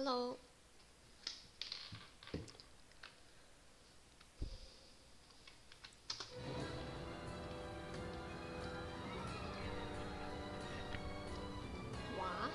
Hello。哇。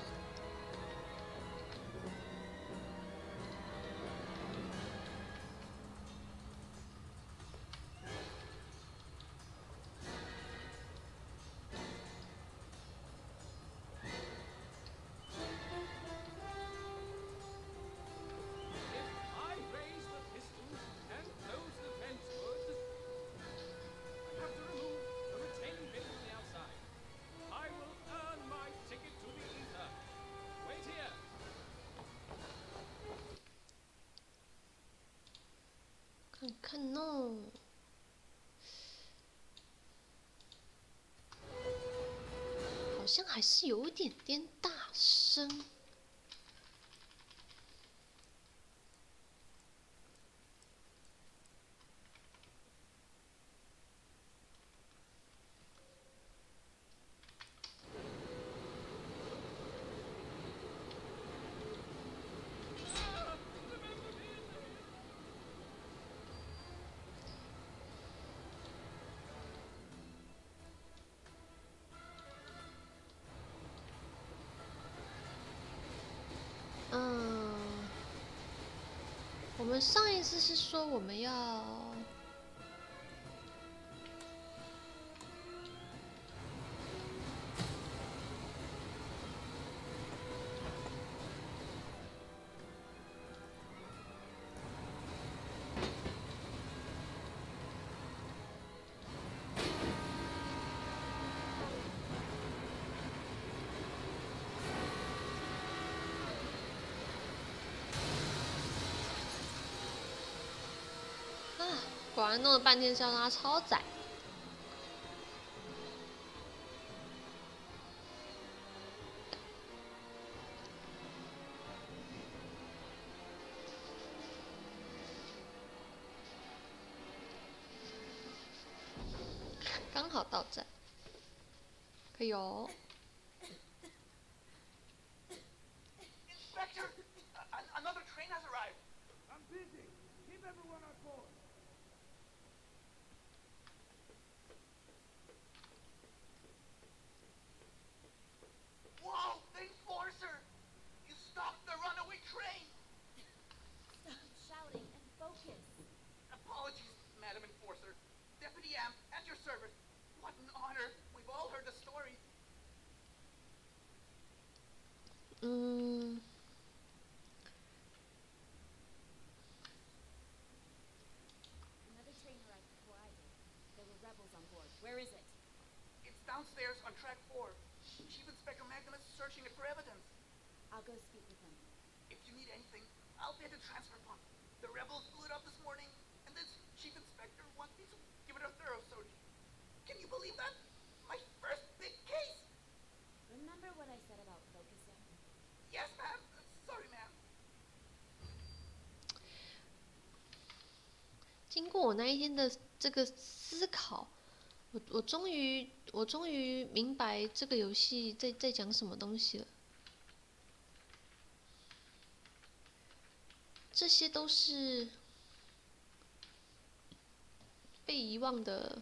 看看哦，好像还是有一点点大声。我们上一次是说我们要。果然弄了半天是要让它超载。刚好到站，可以哦。 Where is it? It's downstairs on track 4. Chief Inspector Magnus is searching it for evidence. I'll go speak with him. If you need anything, I'll pay the transfer fund. The rebels blew it up this morning, and this Chief Inspector wants me to give it a thorough search. Can you believe that? My first big case! Remember what I said about focusing? Yes, ma'am. Sorry, ma'am. 经过我那一天的这个思考，我终于明白这个游戏在讲什么东西了。这些都是被遗忘的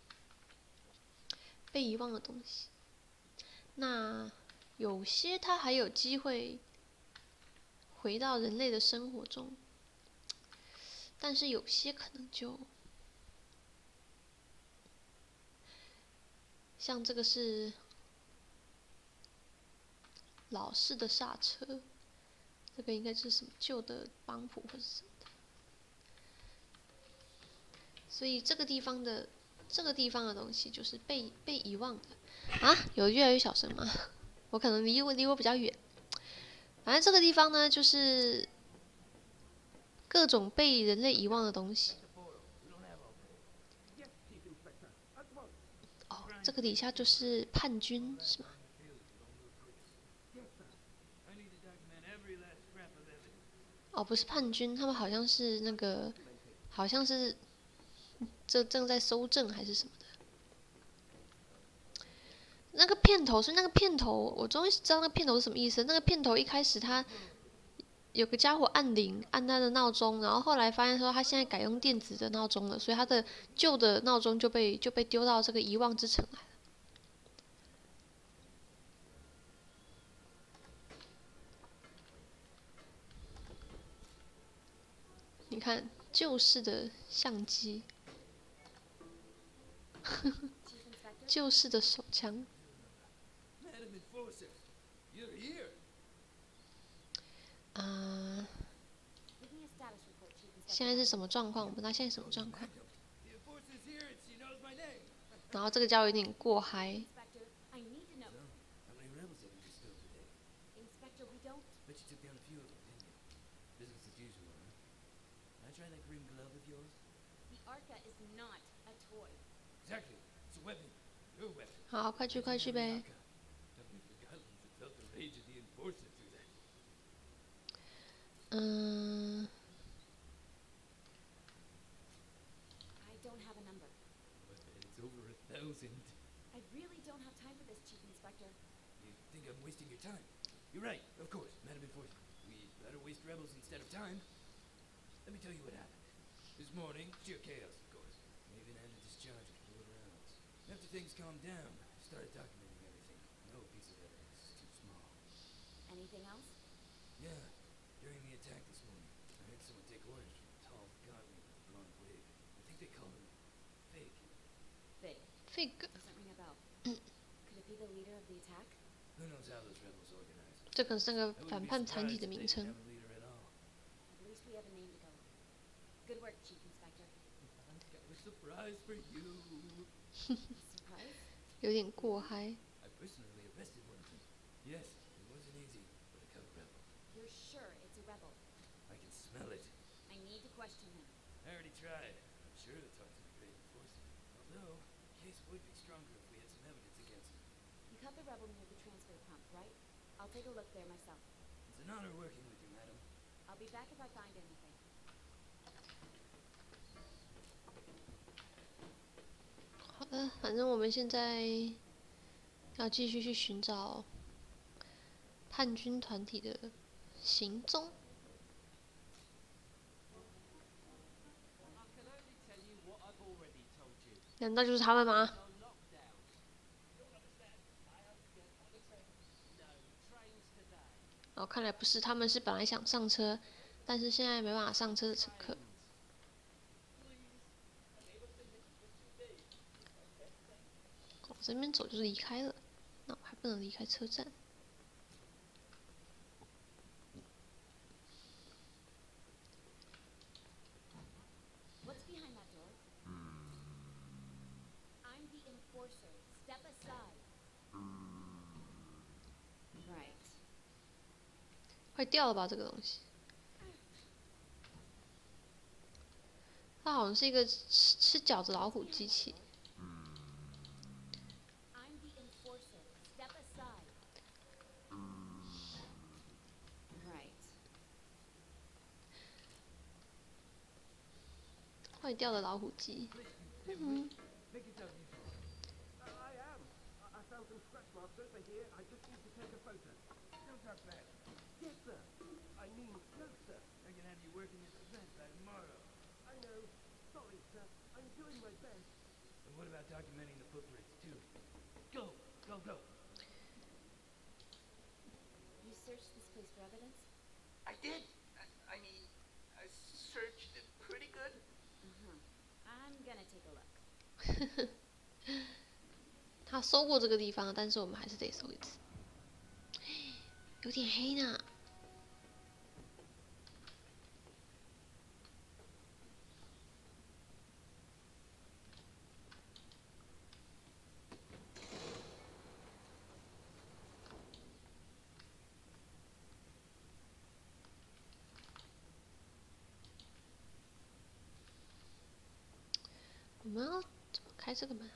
东西。那有些它还有机会回到人类的生活中，但是有些可能就像这个是老式的刹车，这个应该是什么旧的帮浦或者什么的。所以这个地方的东西就是被遗忘的啊！有越来越小声吗？我可能离我比较远。反正这个地方呢，就是各种被人类遗忘的东西。哦，这个底下就是叛军是吗？哦，不是叛军，他们好像是那个，好像是这正在搜证还是什么的。那个片头，我终于知道那个片头是什么意思。那个片头一开始它有个家伙按铃，按他的闹钟，然后后来发现说他现在改用电子的闹钟了，所以他的旧的闹钟就被丢到这个遗忘之城来了。你看旧式的相机，旧式的手枪。现在是什么状况？我不知道现在什么状况。然后这个家伙有点过嗨。好，快去快去呗。嗯。 I really don't have time for this, Chief Inspector. You think I'm wasting your time? You're right, of course, Madam Enforcer. We better waste rebels instead of time. Let me tell you what happened. This morning, sheer chaos, of course. Maven had to discharge a couple of rounds. After things calmed down, I started documenting everything. No piece of evidence is too small. Anything else? Yeah. During the attack this morning, I heard someone take orders from a tall Forgotton with a blonde wig. I think they call him Fig. Fig. Doesn't ring a bell. Could it be the leader of the attack? Who knows how those rebels organize? 这可是那个反叛团体的名称。 At least we have a name to go on. Good work, Chief Inspector. I've got a surprise for you. Surprise? 有点过嗨。 I personally arrested one of them. Yes, it wasn't easy, but a cub rebel. You're sure it's a rebel? I can smell it. I need to question him. I already tried. I'm sure to talk to the great enforcer. Although, the case would be stronger if we had some evidence against him. You caught the rebel near the transfer pump, right? I'll take a look there myself. It's an honor working with you, madam. I'll be back if I find anything. 好的，反正我们现在要继续去寻找叛军团体的行踪。难道就是他们吗？哦，看来不是，他们是本来想上车，但是现在没办法上车的乘客。往这边走就是离开了，那我还不能离开车站。 What's behind that door? I'm the enforcer. Step aside. Right. 快掉了吧，这个东西。它好像是一个吃饺子老虎机器。 I'm the enforcer. Step aside. Right. 坏掉的老虎机。嗯。 Make yourself useful. I am. I found some scratch marks over here. I just need to take a photo. Don't talk fast. Yes, sir. I mean, no, sir. I can have you working at the plant by tomorrow. I know. Sorry, sir. I'm doing my best. And what about documenting the footprints, too? Go! Go, go! You searched this place for evidence? I did. I mean, I searched it pretty good. I'm gonna take a look. 他搜过这个地方，但是我们还是得搜一次。有点黑呢。我们要怎么开这个门啊？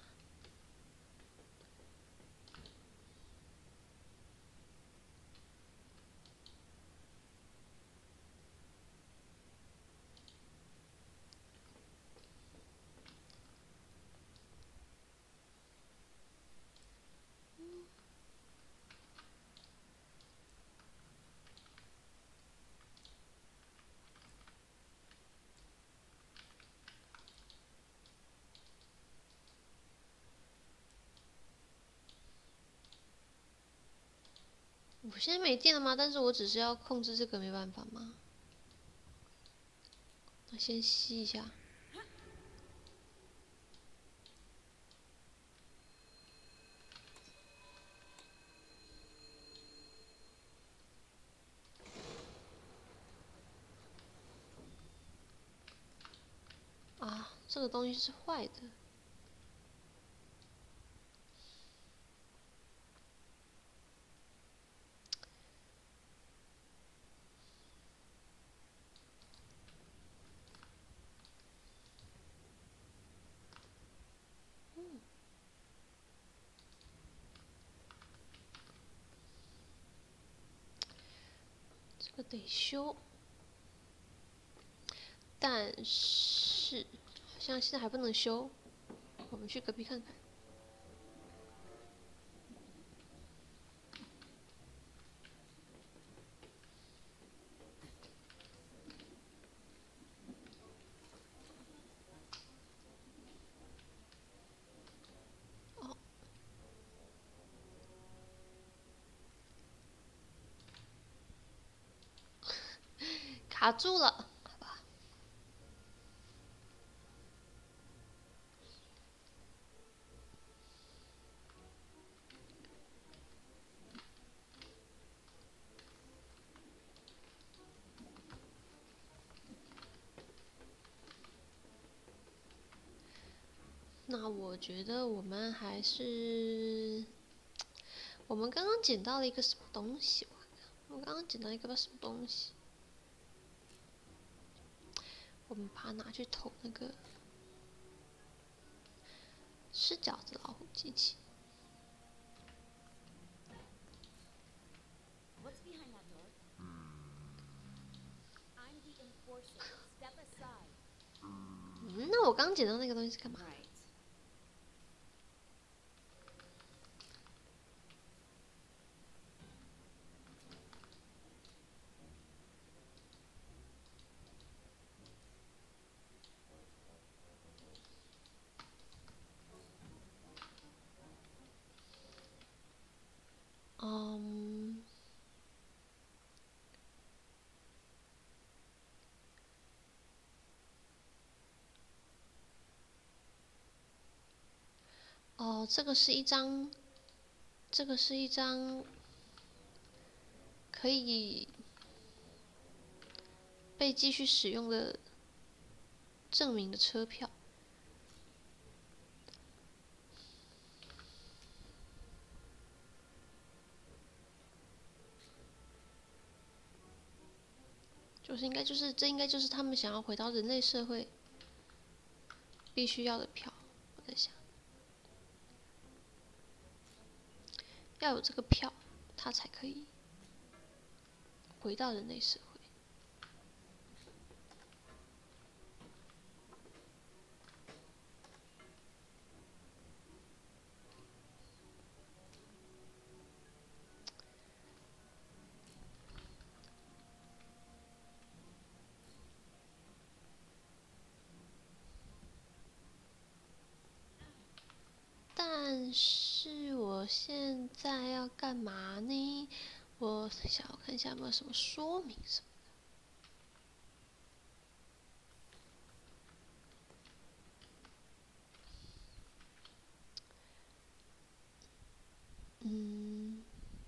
我现在没电了吗？但是我只是要控制这个，没办法吗？那先吸一下。啊，这个东西是坏的。这个得修，但是好像现在还不能修。我们去隔壁看看。哦，卡住了，好吧。那我觉得我们还是，我们刚刚捡到了一个什么东西？我刚刚捡到一个什么东西？我们把它拿去投那个吃饺子老虎机器。那我刚捡到那个东西是干嘛？嗯，哦，这个是一张可以被继续使用的证明的车票。这应该就是他们想要回到人类社会必须要的票。我在想，要有这个票，他才可以回到人类社会。但是我现在要干嘛呢？我想要看一下有没有什么说明什么。嗯，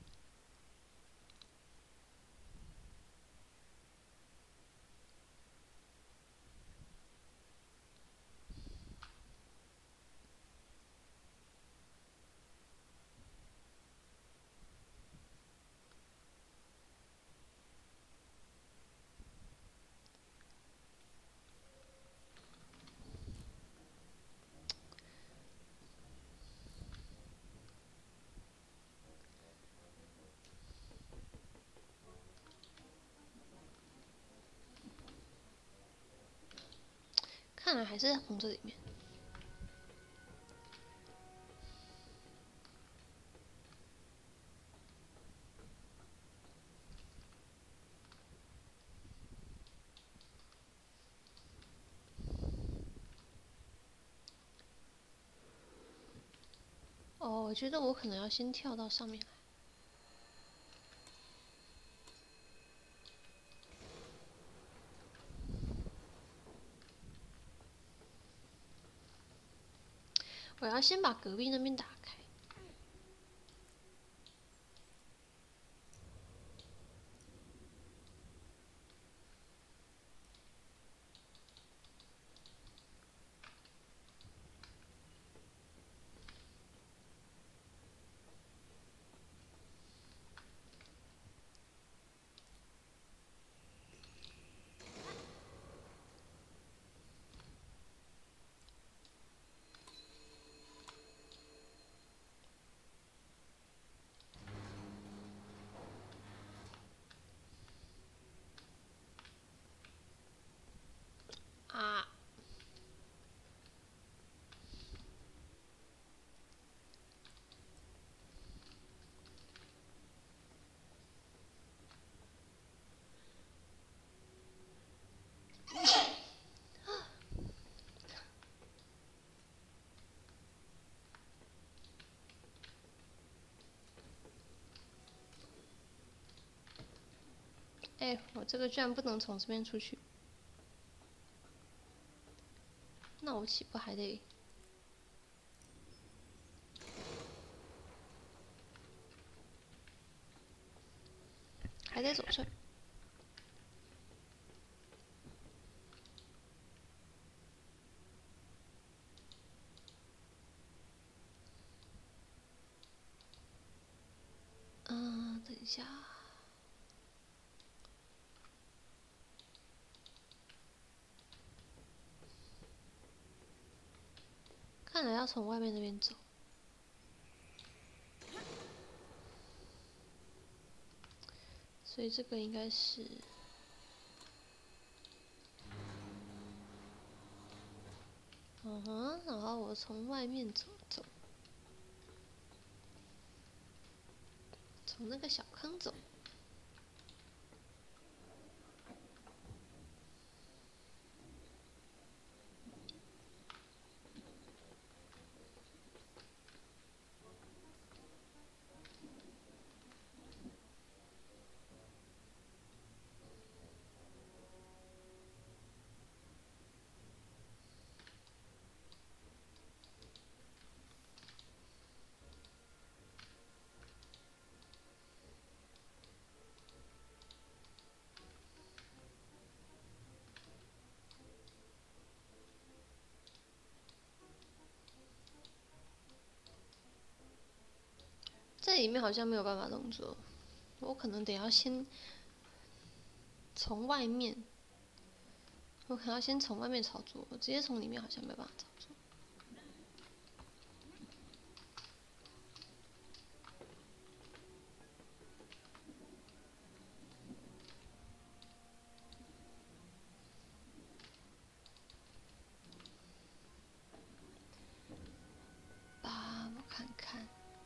看来还是从这里面。哦，我觉得我可能要先跳到上面来。 我要先把隔壁那边打开。啊！哎，我这个居然不能从这边出去，那我岂不还得？还得走这儿。等一下。看来要从外面那边走。所以这个应该是。然后我从外面走，从那个小坑走。这里面好像没有办法动作，我可能得要先从外面，我可能要先从外面操作，我直接从里面好像没办法操作。我看看。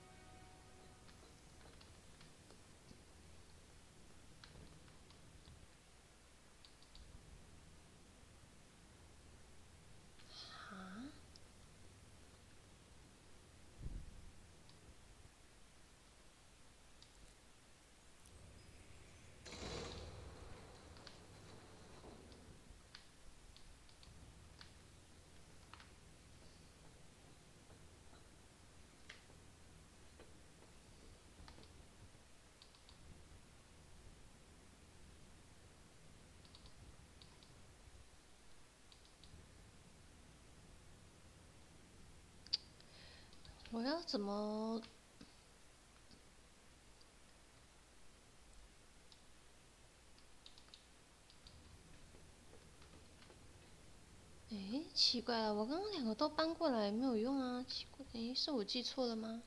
我要怎么？奇怪了，我刚刚两个都搬过来没有用啊，奇怪，是我记错了吗？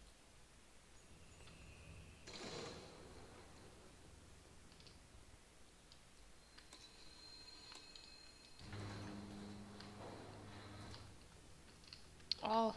哦。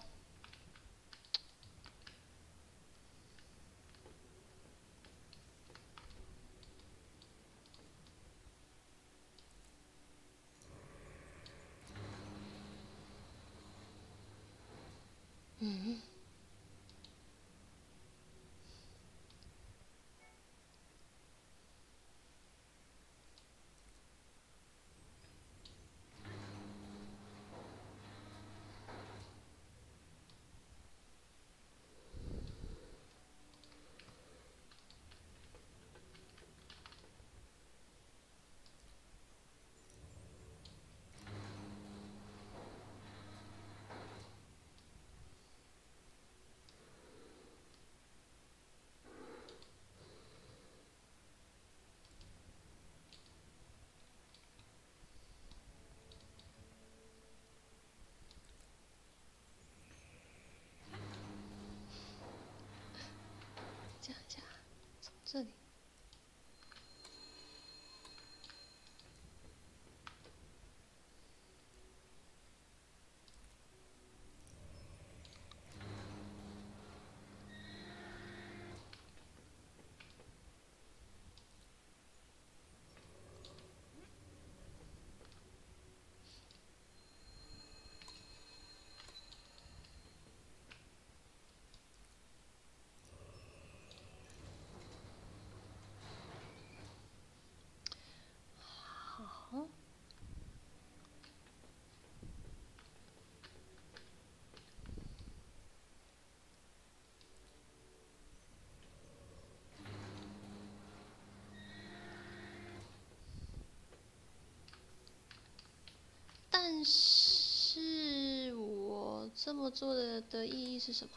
这么做的意义是什么？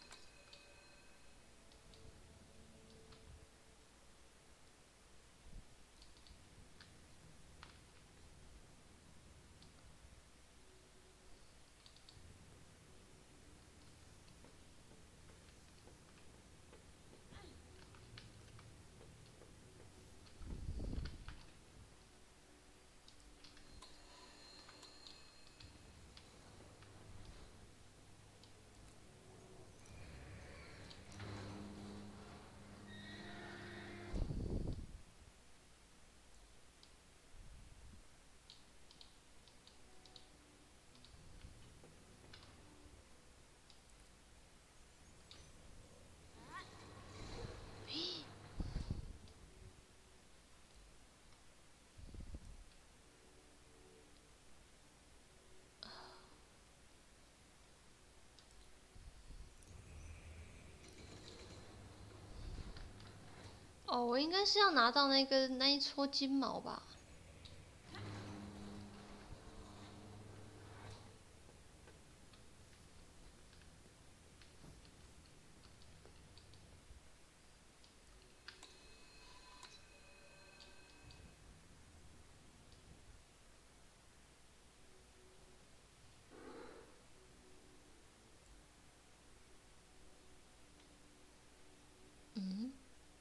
哦，我应该是要拿到那一撮金毛吧？嗯。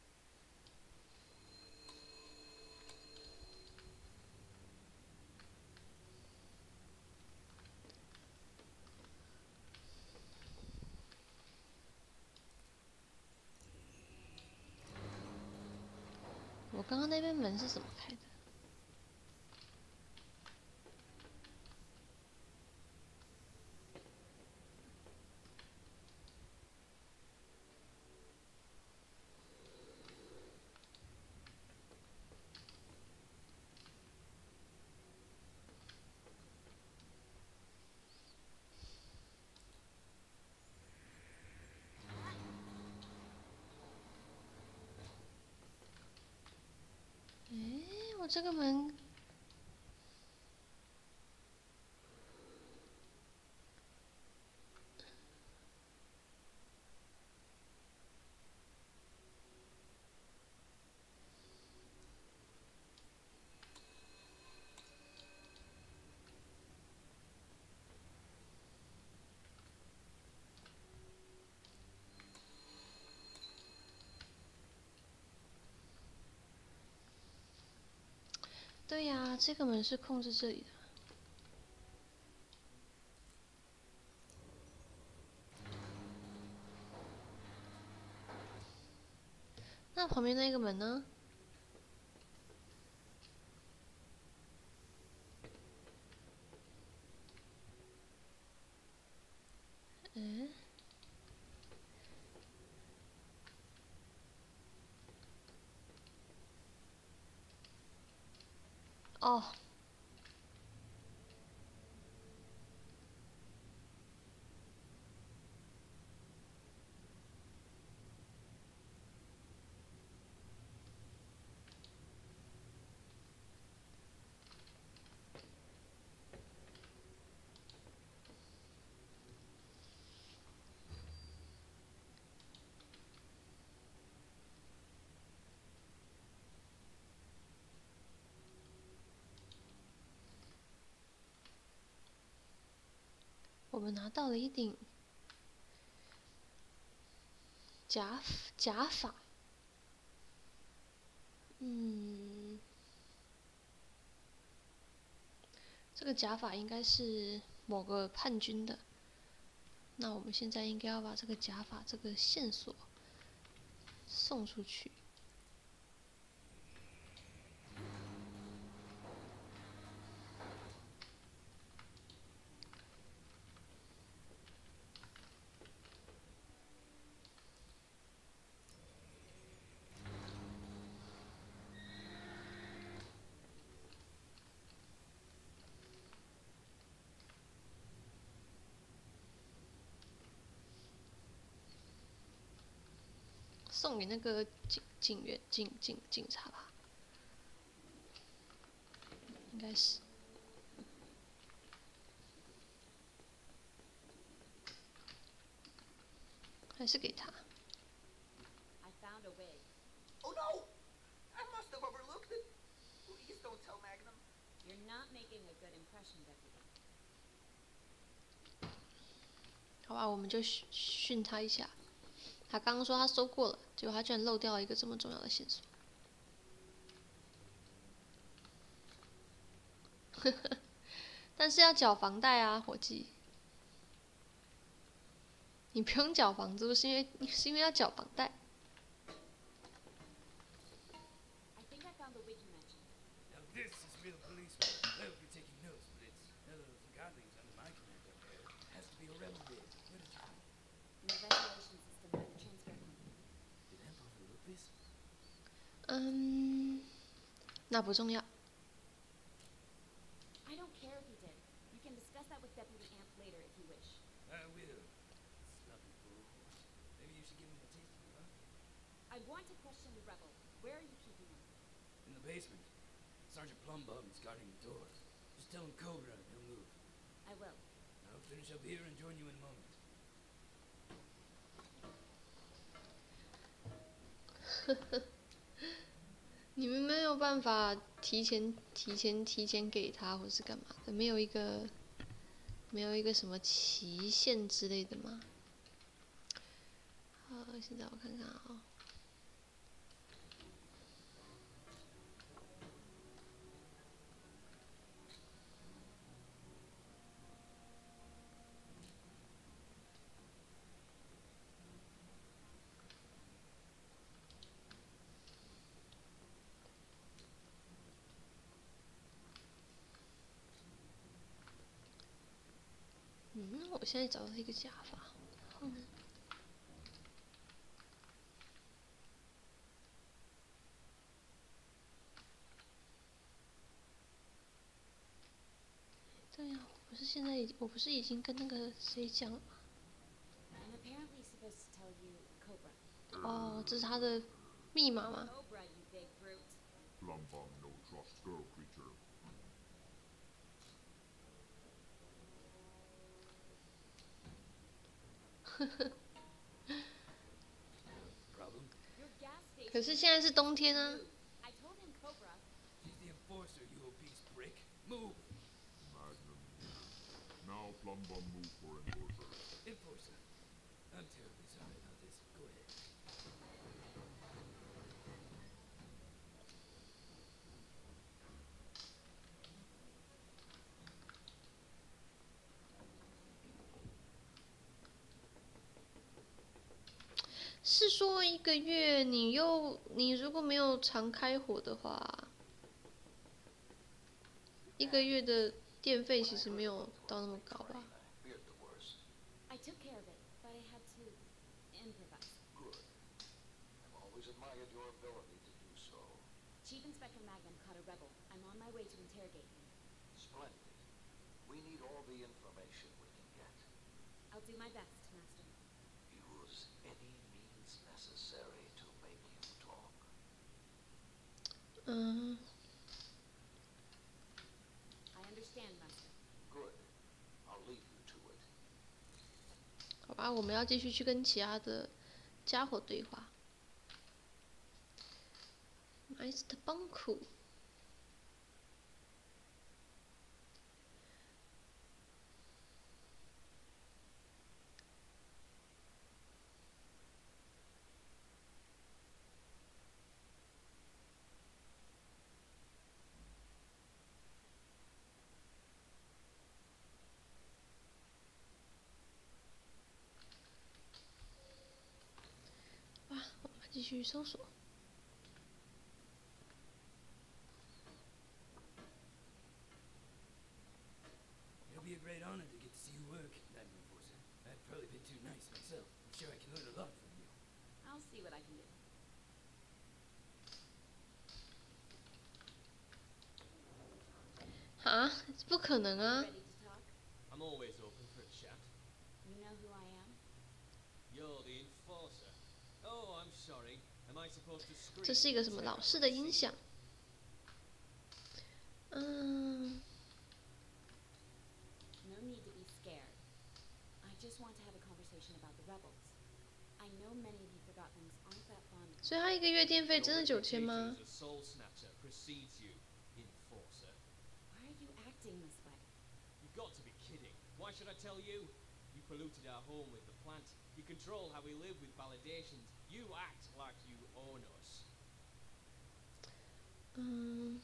我刚刚那边门是怎么开的？诶，我这个门。对呀，这个门是控制这里的。那旁边那个门呢？嗯。哦。我们拿到了一顶假发。嗯，这个假发应该是某个叛军的。那我们现在应该要把这个假发这个线索送出去。送给那个警察吧，应该是。 还是给他。 I found a way. Oh no! I must have overlooked it. Please don't tell Magnum. You're not making a good impression, Deputy. 好吧，我们就训他一下。他刚刚说他收过了，结果他居然漏掉了一个这么重要的线索。但是要缴房贷啊，伙计。你不用缴房租，是因为要缴房贷。 I think I found the wig you mentioned. Now this is real police work. I hope you're taking notes, but it's Forgotton's under my command up there. It has to be a rebel bid. Where did you find it? In the ventilation system by the transfer company. Did Amp overlook this? 那不重要。 I don't care if he did. You can discuss that with Deputy Amp later if you wish. I will. Sloppy bull horse. Maybe you should give him a taste of luck. I want to question the rebel. Where are you keeping him? In the basement. Sergeant Plumbum is guarding the doors. Just tell him Cobra and he'll move. I will. I'll finish up here and join you in a moment. 你们没有办法提前给他，或是干嘛的？没有一个什么期限之类的吗？现在我看看啊。我现在找到一个假发，然后呢？对呀，我不是已经跟那个谁讲了吗？ I'm apparently supposed to tell you Cobra. 哦，这是他的密码吗？ Cobra, you big brute. Plumbum no trust girl creature. Problem? Your gas station. 可是现在是冬天啊。 I told him Cobra. She's the enforcer, you obese prick. Move! Magnum here. Now Plumbum move for enforcer. Enforcer. I'm terribly sorry about this. Go ahead. 是说1个月，你如果没有常开火的话，1个月的电费其实没有到那么高吧？ I took care of it, but I had to improvise. Good. I've always admired your ability to do so. Chief Inspector Magnum caught a rebel. I'm on my way to interrogate him. Splendid. We need all the information we can get. I'll do my best, Master. Use any means necessary to make him talk. 嗯， I understand, Master. Good. I'll leave you to it. 好吧，我们要继续去跟其他的家伙对话。Meister Bunku。 哇，我们继续搜索。 It'll be a great honor to get to see you work, Madam Enforcer. I've probably been too nice myself. I'm sure I can learn a lot from you. I'll see what I can do. 啊，不可能啊！ Ready to talk? I'm always open for a chat. You know who I am? You're the enforcer. Oh, I'm sorry. Am I supposed to scream? 这是一个什么老式的音响？嗯， No need to be scared. I just want to have a conversation about the rebels. I know many of you Forgottlings aren't that fond of 所以他一个月电费真的9000 Your 吗 reputation as a soul snatcher precedes you, enforcer. Why are you acting this way? You've got to be kidding. Why should I tell you? You polluted our home with the plant. You control how we live with validations. You act like you own us. 嗯，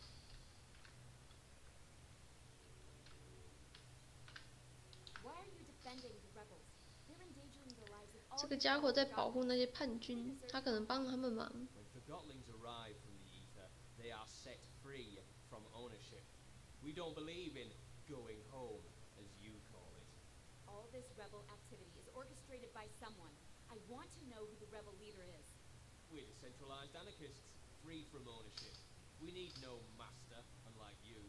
Why are you defending the rebels? They're endangering the lives of all 这个 your 家伙 fellow 在保护 Forgottlings. 那些叛军，他可能帮了他们忙。 When Forgottlings arrive from the ether, they are set free from ownership. We don't believe in going home, as you call it. All this rebel activity is orchestrated by someone. I want to know who the rebel leader is. We're decentralized anarchists, free from ownership. We need no master, unlike you.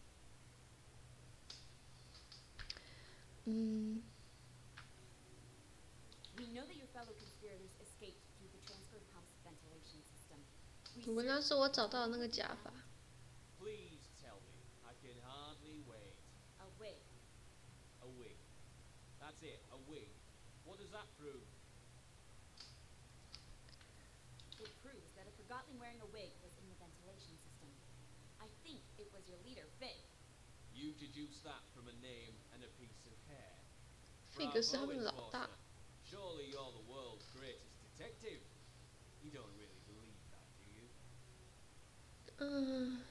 嗯， We know that your fellow conspirators escaped through the transfer pump's ventilation system. We 我跟他 searched 说我 for 找到了 them 那个 and 假发， Please tell me. I can hardly wait. a wig. A wig. That's it, a wig. What does that prove? It proves that a Forgotten wearing a wig was in the ventilation system. I think it was your leader, Fig. You deduce that from a name and a piece of hair. 费格是他 Bravo, 们的老大 enforcer.。Surely you're the world's greatest detective. You don't really believe that, do you? 嗯，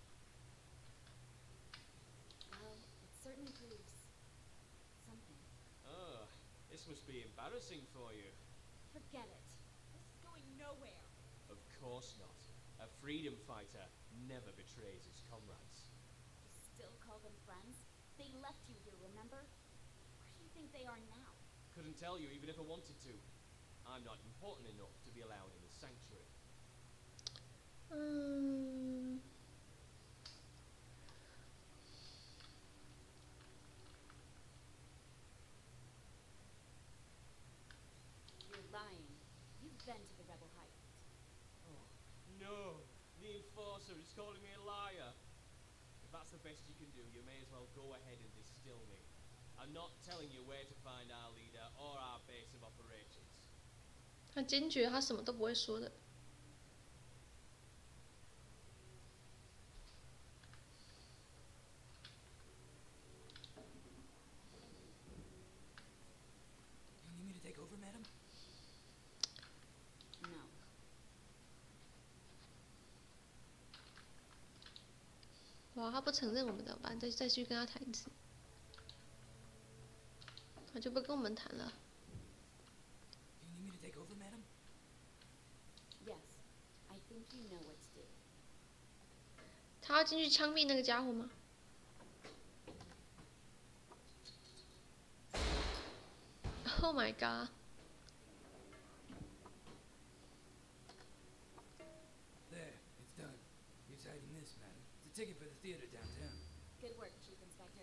Well, it certainly proves something. Oh, this must be embarrassing for you. Forget it. This is going nowhere. Of course not. A freedom fighter never betrays his comrades. You still call them friends? They left you here, remember? Where do you think they are now? Couldn't tell you even if I wanted to. I'm not important enough to be allowed in the sanctuary. 嗯， You're lying. You've been to the rebel hideout. Oh, no. The enforcer is calling me a liar. If that's the best you can do, you may as well go ahead and distill me. I'm not telling you where to find our leader or our base of operations. 他坚决他什么都不会说的。 You need me to take over, madam? No. 哇，他不承认我们怎么办？再去跟他谈一次，他就不跟我们谈了。 You need me to take over, madam? Yes. I think you know what to do. 他要进去枪毙那个家伙吗？ Oh my god！ There, it's done. You're hiding this, madam. It's a ticket for the theater downtown. Good work, Chief Inspector.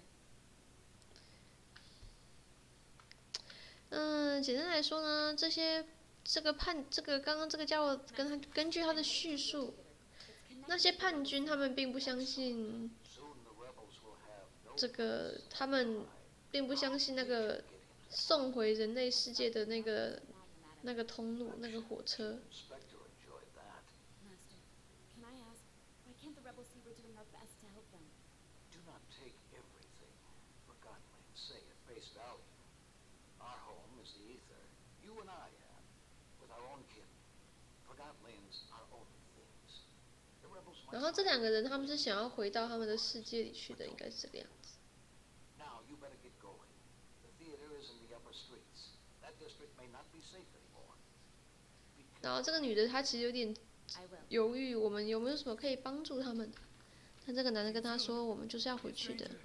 嗯，简单来说呢，刚刚这个家伙根据他的叙述， It's 那 connected 些 to the 叛 rebel 军他们并不相信 Soon the rebels will have no 这个，他们并不相信那个送回人类世界的那个 Madam. 那个通路那个火车。 Inspector enjoyed that. Master, can I ask, why can't the rebels see we're doing our best to help them? Do not take everything Forgottlings say at face value. Our home is the ether. You and I have, with our own kin. Forgottlings are only things. The rebels might 然后这两个人他们是想要回到他们的世界里去的，应该是这个样子。 Now you better get going. The theater is in the upper streets. That district may not be safe anymore. 然后这个女的她其实有点 I will. 犹豫，我们有没有什么可以帮助他们的？但这个男的跟她说，我们就是要回去的。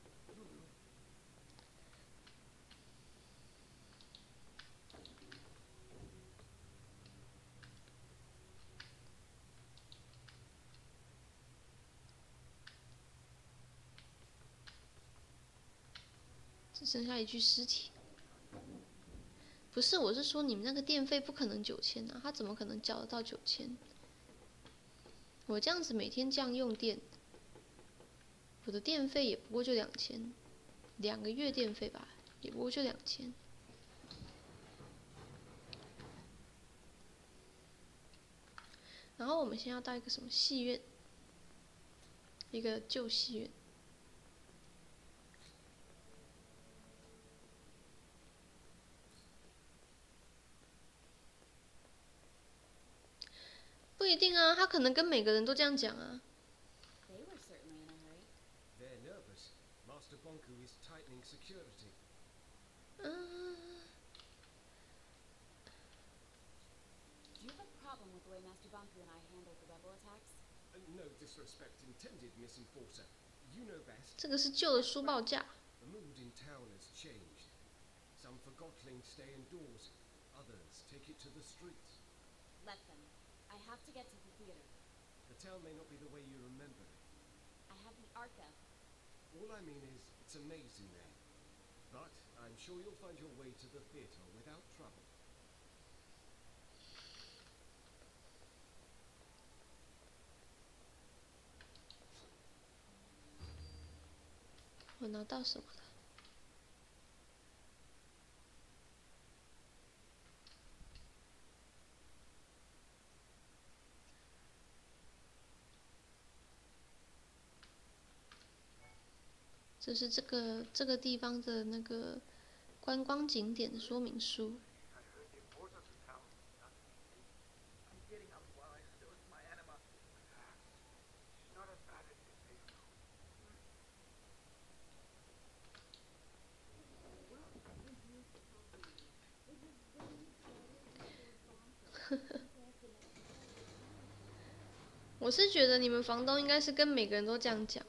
只剩下一具尸体。不是，我是说你们那个电费不可能9000啊，他怎么可能缴得到9000？我这样子每天这样用电，我的电费也不过就2000，2个月电费吧，也不过就2000。 然后我们现在要到一个什么戏院，一个旧戏院。不一定啊，他可能跟每个人都这样讲啊。 They were certainly in a hurry. They're nervous. Master Bonku is tightening security. 嗯， Do you have a problem with the way Master Banku and I handled the rebel attacks? No disrespect intended, Miss Enforcer. You know best. 这个是旧的书报架。 The mood in town has changed. Some Forgotlings stay indoors. Others take it to the streets. Let them. I have to get to the theater. The town may not be the way you remember it. I have the Arca. All I mean is, it's amazing there. But I'm sure you'll find your way to the theatre without trouble. 我拿到什么了？这是这个地方的那个观光景点的说明书。 I heard the importance of town. Not easy. I'm getting up while I still have my anima. She's not as bad as you say, you know. Hmm. 我是觉得你们房东应该是跟每个人都这样讲。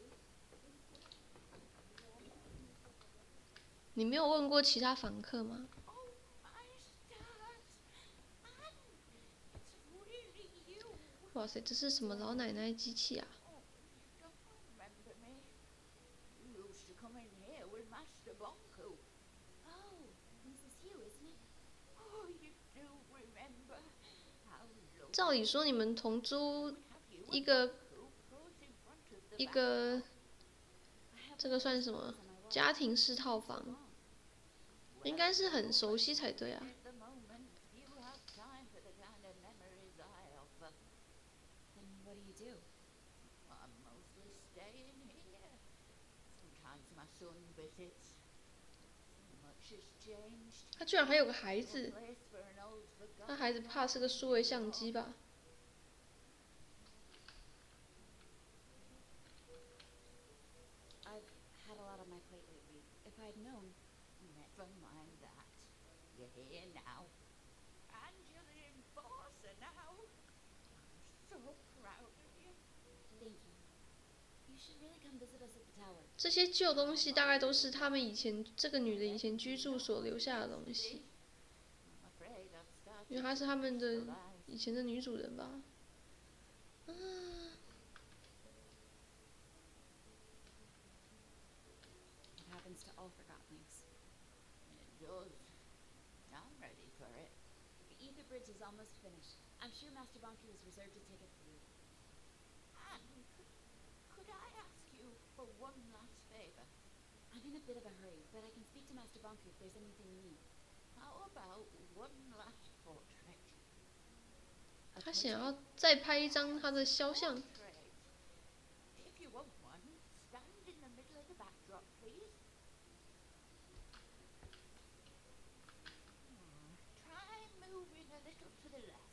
你没有问过其他房客吗？ Oh, my stars! Anne! It's really you! 哇塞，这是什么老奶奶机器啊？ Oh, you don't remember me? You used to come in here with Master Bonku. Oh, this is you, isn't it? Oh, you do remember how lovely 照理说你们同租 have you 一 and 个 Bonku close in front of the 一 back 个 door. I have 这个算什么 on my wall 家庭式套 so 房， long. 应该是很熟悉才对啊。 At the moment, you have time for the kind of memories I offer. Then what do you do? I'm mostly staying here. Sometimes my son visits. So much has changed. 他居然还有个孩 No 子， place for an old 那 forgotten 孩子怕是个数位相机吧？ I've had a lot on my plate lately. If I'd known. Never mind that. You're here now. And you're the enforcer now. I'm so proud of you. Thank you. You should really come visit us at the tower. 这些旧东西大概都是他们以前这个女的以前居住所留下的东西， I'm afraid I've started 因为她是他们 to 的 realize 以前的女主人吧。啊， what happens to all Forgottlings. It does. I'm ready for it. The ether bridge is almost finished. I'm sure Master Bonku has reserved a ticket for you. And could I ask you for one last favor? I'm in a bit of a hurry, but I can speak to Master Bonku if there's anything you need. How about one last portrait? A 他想 portrait? 要再拍一张他的肖像， Portrait. If you want one, stand in the middle of the backdrop, please. Try moving a little to the left.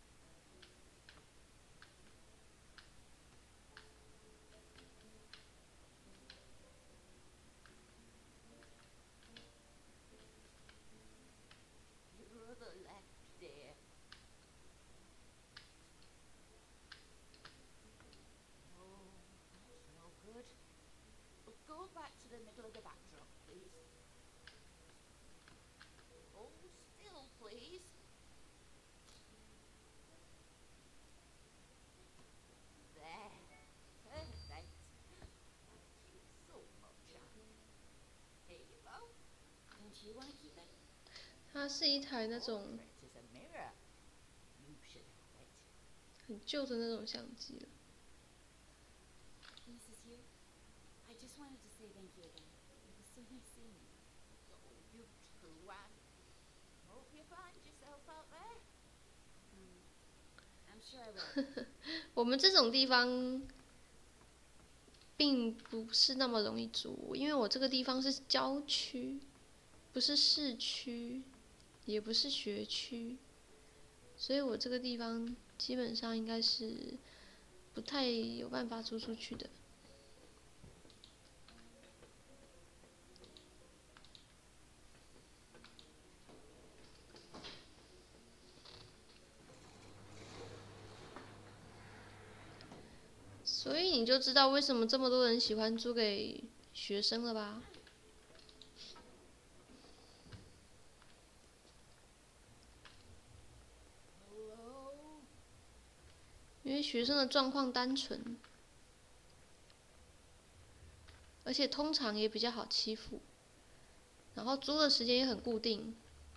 Your other left, dear. Oh, that's no good. Go back to the middle of the backdrop, please. Hold still, please. There. Perfect. Thank you so much, Anne. Here you go. Don't you want to keep it? 它是一台那种 Portrait is a mirror. You should have it. 很旧的那种相机了。 Mrs. Hugh, I just wanted to say thank you again. It was so nice seeing you. Oh, you too, Anne. Hope you find yourself out there. I'm I'm sure I will. 我们这种地方并不是那么容易租，因为我这个地方是郊区，不是市区，也不是学区，所以我这个地方基本上应该是不太有办法租出去的。所以你就知道为什么这么多人喜欢租给学生了吧？因为学生的状况单纯，而且通常也比较好欺负，然后租的时间也很固定，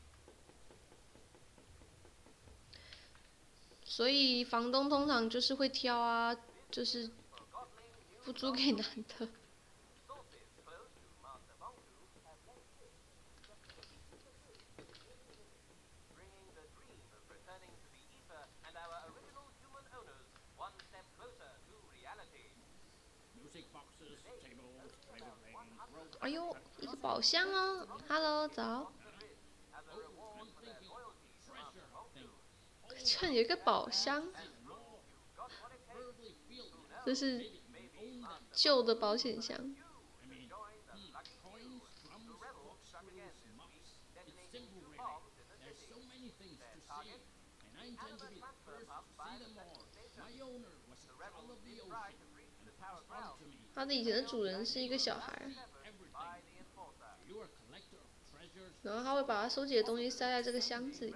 所以房东通常就是会挑啊，就是不租给男的。哎呦，一个宝箱哦 ！Hello， 早。居然有一个宝箱，这是旧的保险箱。它的以前的主人是一个小孩，然后他会把他收集的东西塞在这个箱子里。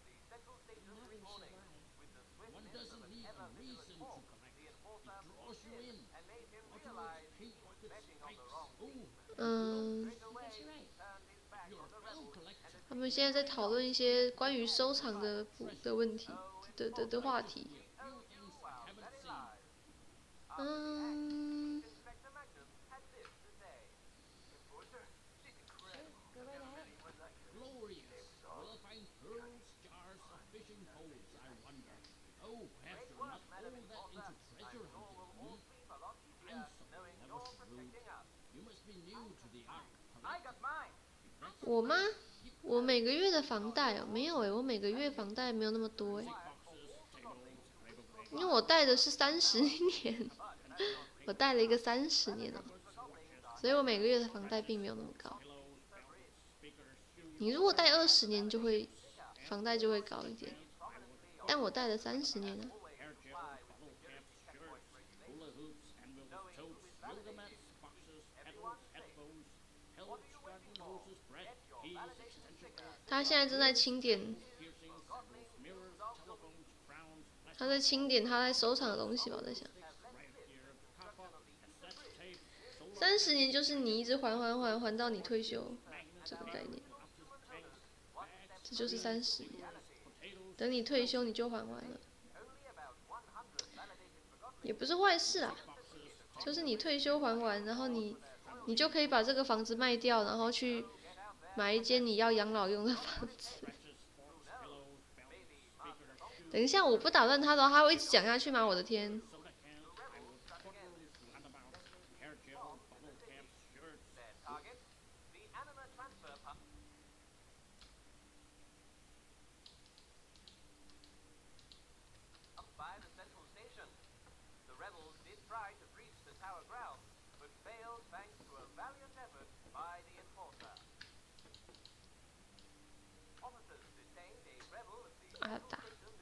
他们现在在讨论一些关于收藏的问题的话题。我吗？我每个月的房贷哦，没有我每个月房贷没有那么多因为我贷的是30年，我贷了一个30年哦，所以我每个月的房贷并没有那么高。你如果贷20年，房贷就会高一点，但我贷了30年了。他现在正在清点，他在清点他在收藏的东西吧，我在想。30年就是你一直还到你退休，这个概念。这就是30年，等你退休你就还完了，也不是坏事啦，就是你退休还完，然后你就可以把这个房子卖掉，然后去买一间你要养老用的房子。等一下，我不打断他的话，他会一直讲下去吗？我的天！啊打！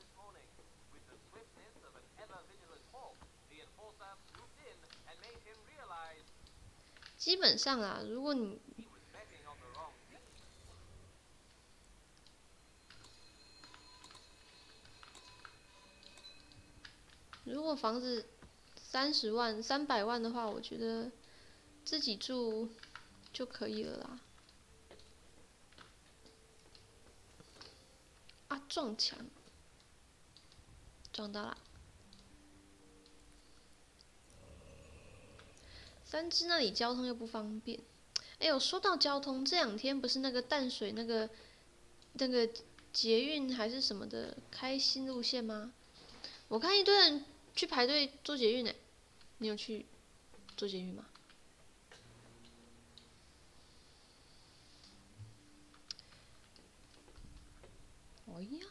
基本上啊，如果房子30万、300万的话，我觉得自己住就可以了啦。啊，撞墙，撞到了。3芝那里交通又不方便。哎呦，说到交通，这2天不是那个淡水那个捷运还是什么的开新路线吗？ 我看一堆人去排队做捷运呢，你有去做捷运吗？哎呀，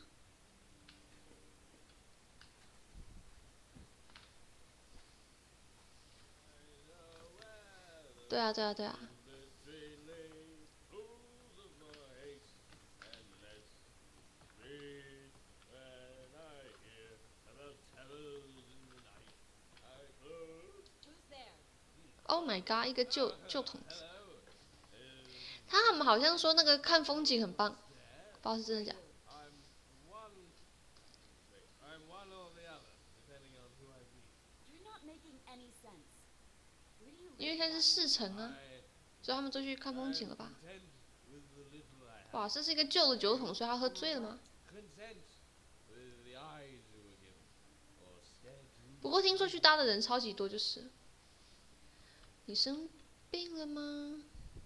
对啊，对啊，对啊。Oh my god！ 一个旧筒子，他们好像说那个看风景很棒，不知道是真的假的。因为现在是市城啊，所以他们就去看风景了吧？哇，这是一个旧的酒桶，所以他喝醉了吗？不过听说去搭的人超级多，就是。你生病了吗？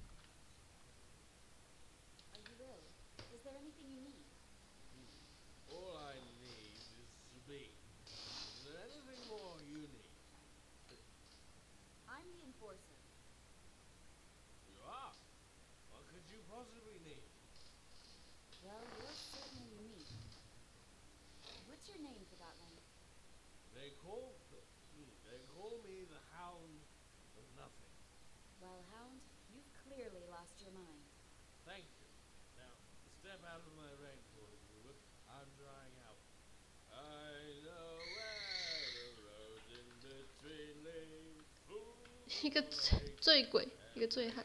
They call me the Hound of Nothing. Well, Hound, you've clearly lost your mind. Thank you. Now, step out of my raincoat, if you would. I'm drying out. I know where the road in between leads. 一个醉鬼，一个醉汉。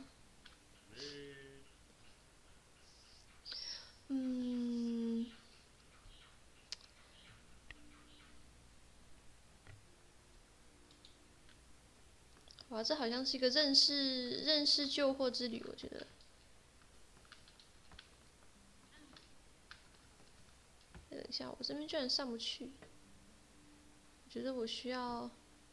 哇，这好像是一个认识旧货之旅，我觉得。等一下，我这边居然上不去，我觉得我需要。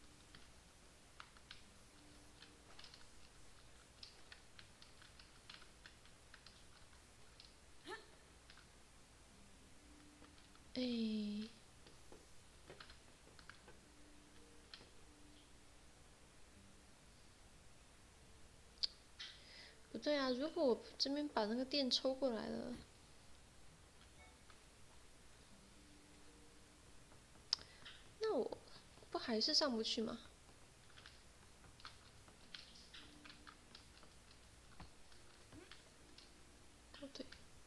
哎，不对啊！如果我这边把那个电抽过来了，那我不还是上不去吗？不对。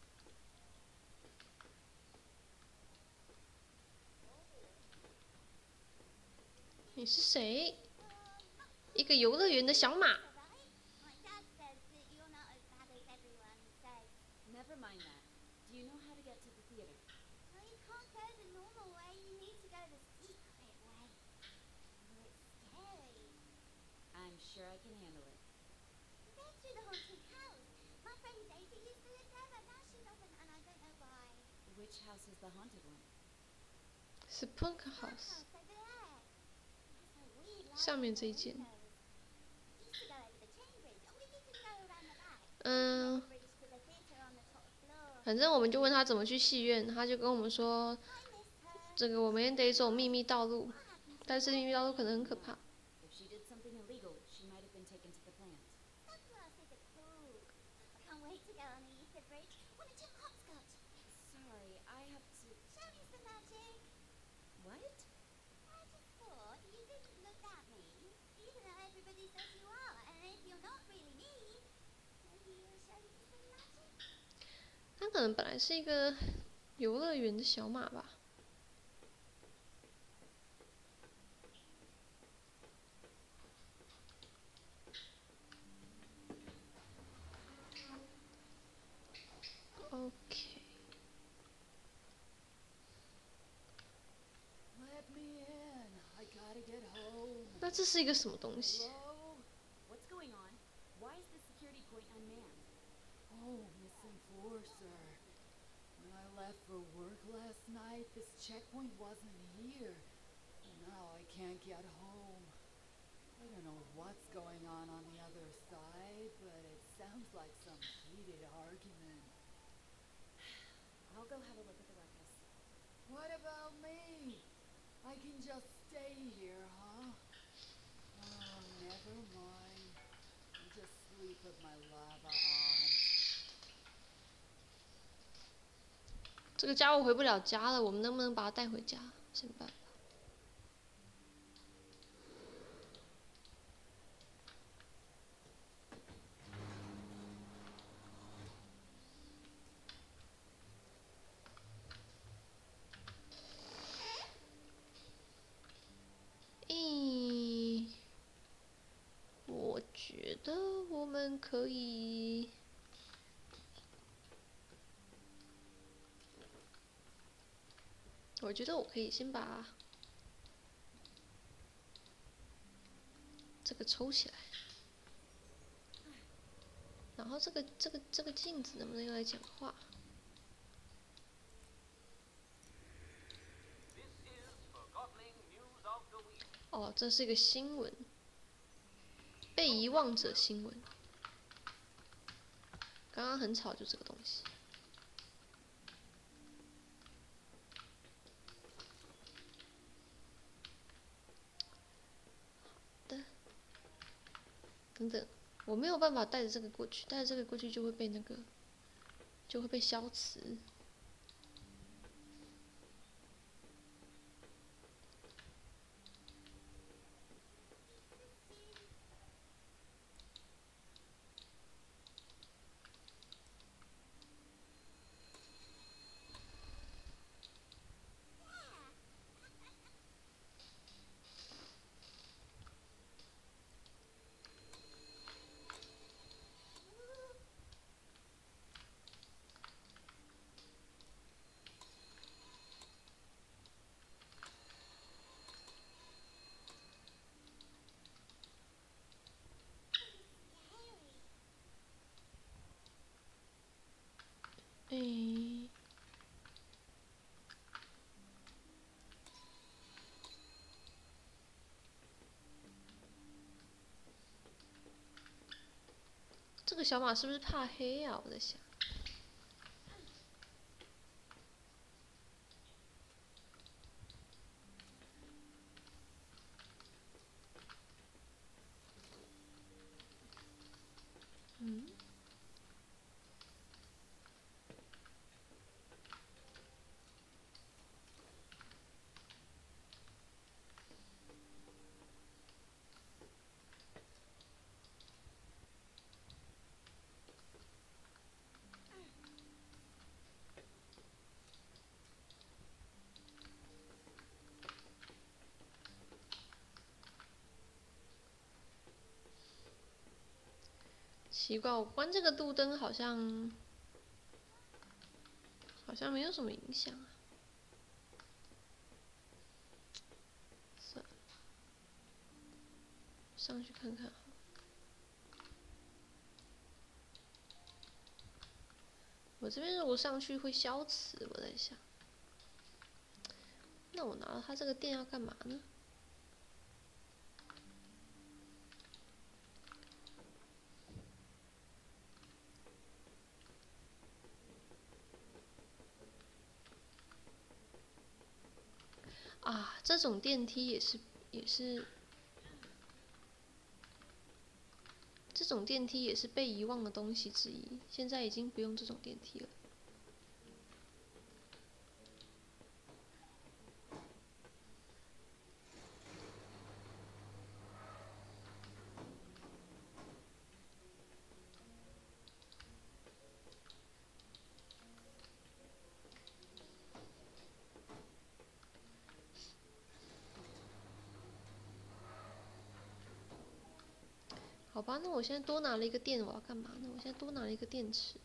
你是谁？一个游乐园的小马。 Never mind that. Do you know how to get to the theater? No, you can't go the normal way. You need to go the secret way. Oh, it's scary. I'm sure I can handle it. Go through the haunted house. My friend Daisy used to live there, but now she doesn't, and I don't know why. Which house is the haunted one? 是 Punk House。上面这一间。反正我们就问他怎么去戏院，他就跟我们说，这个我们得走秘密道路，但是秘密道路可能很可怕。他可能本来是一个游乐园的小马吧。OK。那这是一个什么东西？ What's going on? Why is the security point unmanned? Oh, Miss Enforcer. When I left for work last night, this checkpoint wasn't here. Now I can't get home. I don't know what's going on the other side, but it sounds like some heated argument. I'll go have a look at the ruckus. What about me? I can just stay here, huh? Oh, never mind. I'll just sleep with my lava on. 这个家伙回不了家了，我们能不能把他带回家？想办法。咦，我觉得我们可以。我觉得我可以先把这个抽起来，然后这个镜子能不能用来讲话？哦，这是一个新闻，被遗忘者新闻。刚刚很吵，就这个东西。等等，我没有办法带着这个过去，带着这个过去就会被就会被消磁。诶，这个小马是不是怕黑啊？我在想。嗯。奇怪，我关这个路灯好像没有什么影响啊。算了，上去看看好了。我这边如果上去会消磁，我在想，那我拿到它这个电要干嘛呢？啊，这种电梯也是，这种电梯也是被遗忘的东西之一。现在已经不用这种电梯了。好吧，那我现在多拿了一个电，我要干嘛呢？我现在多拿了一个电池。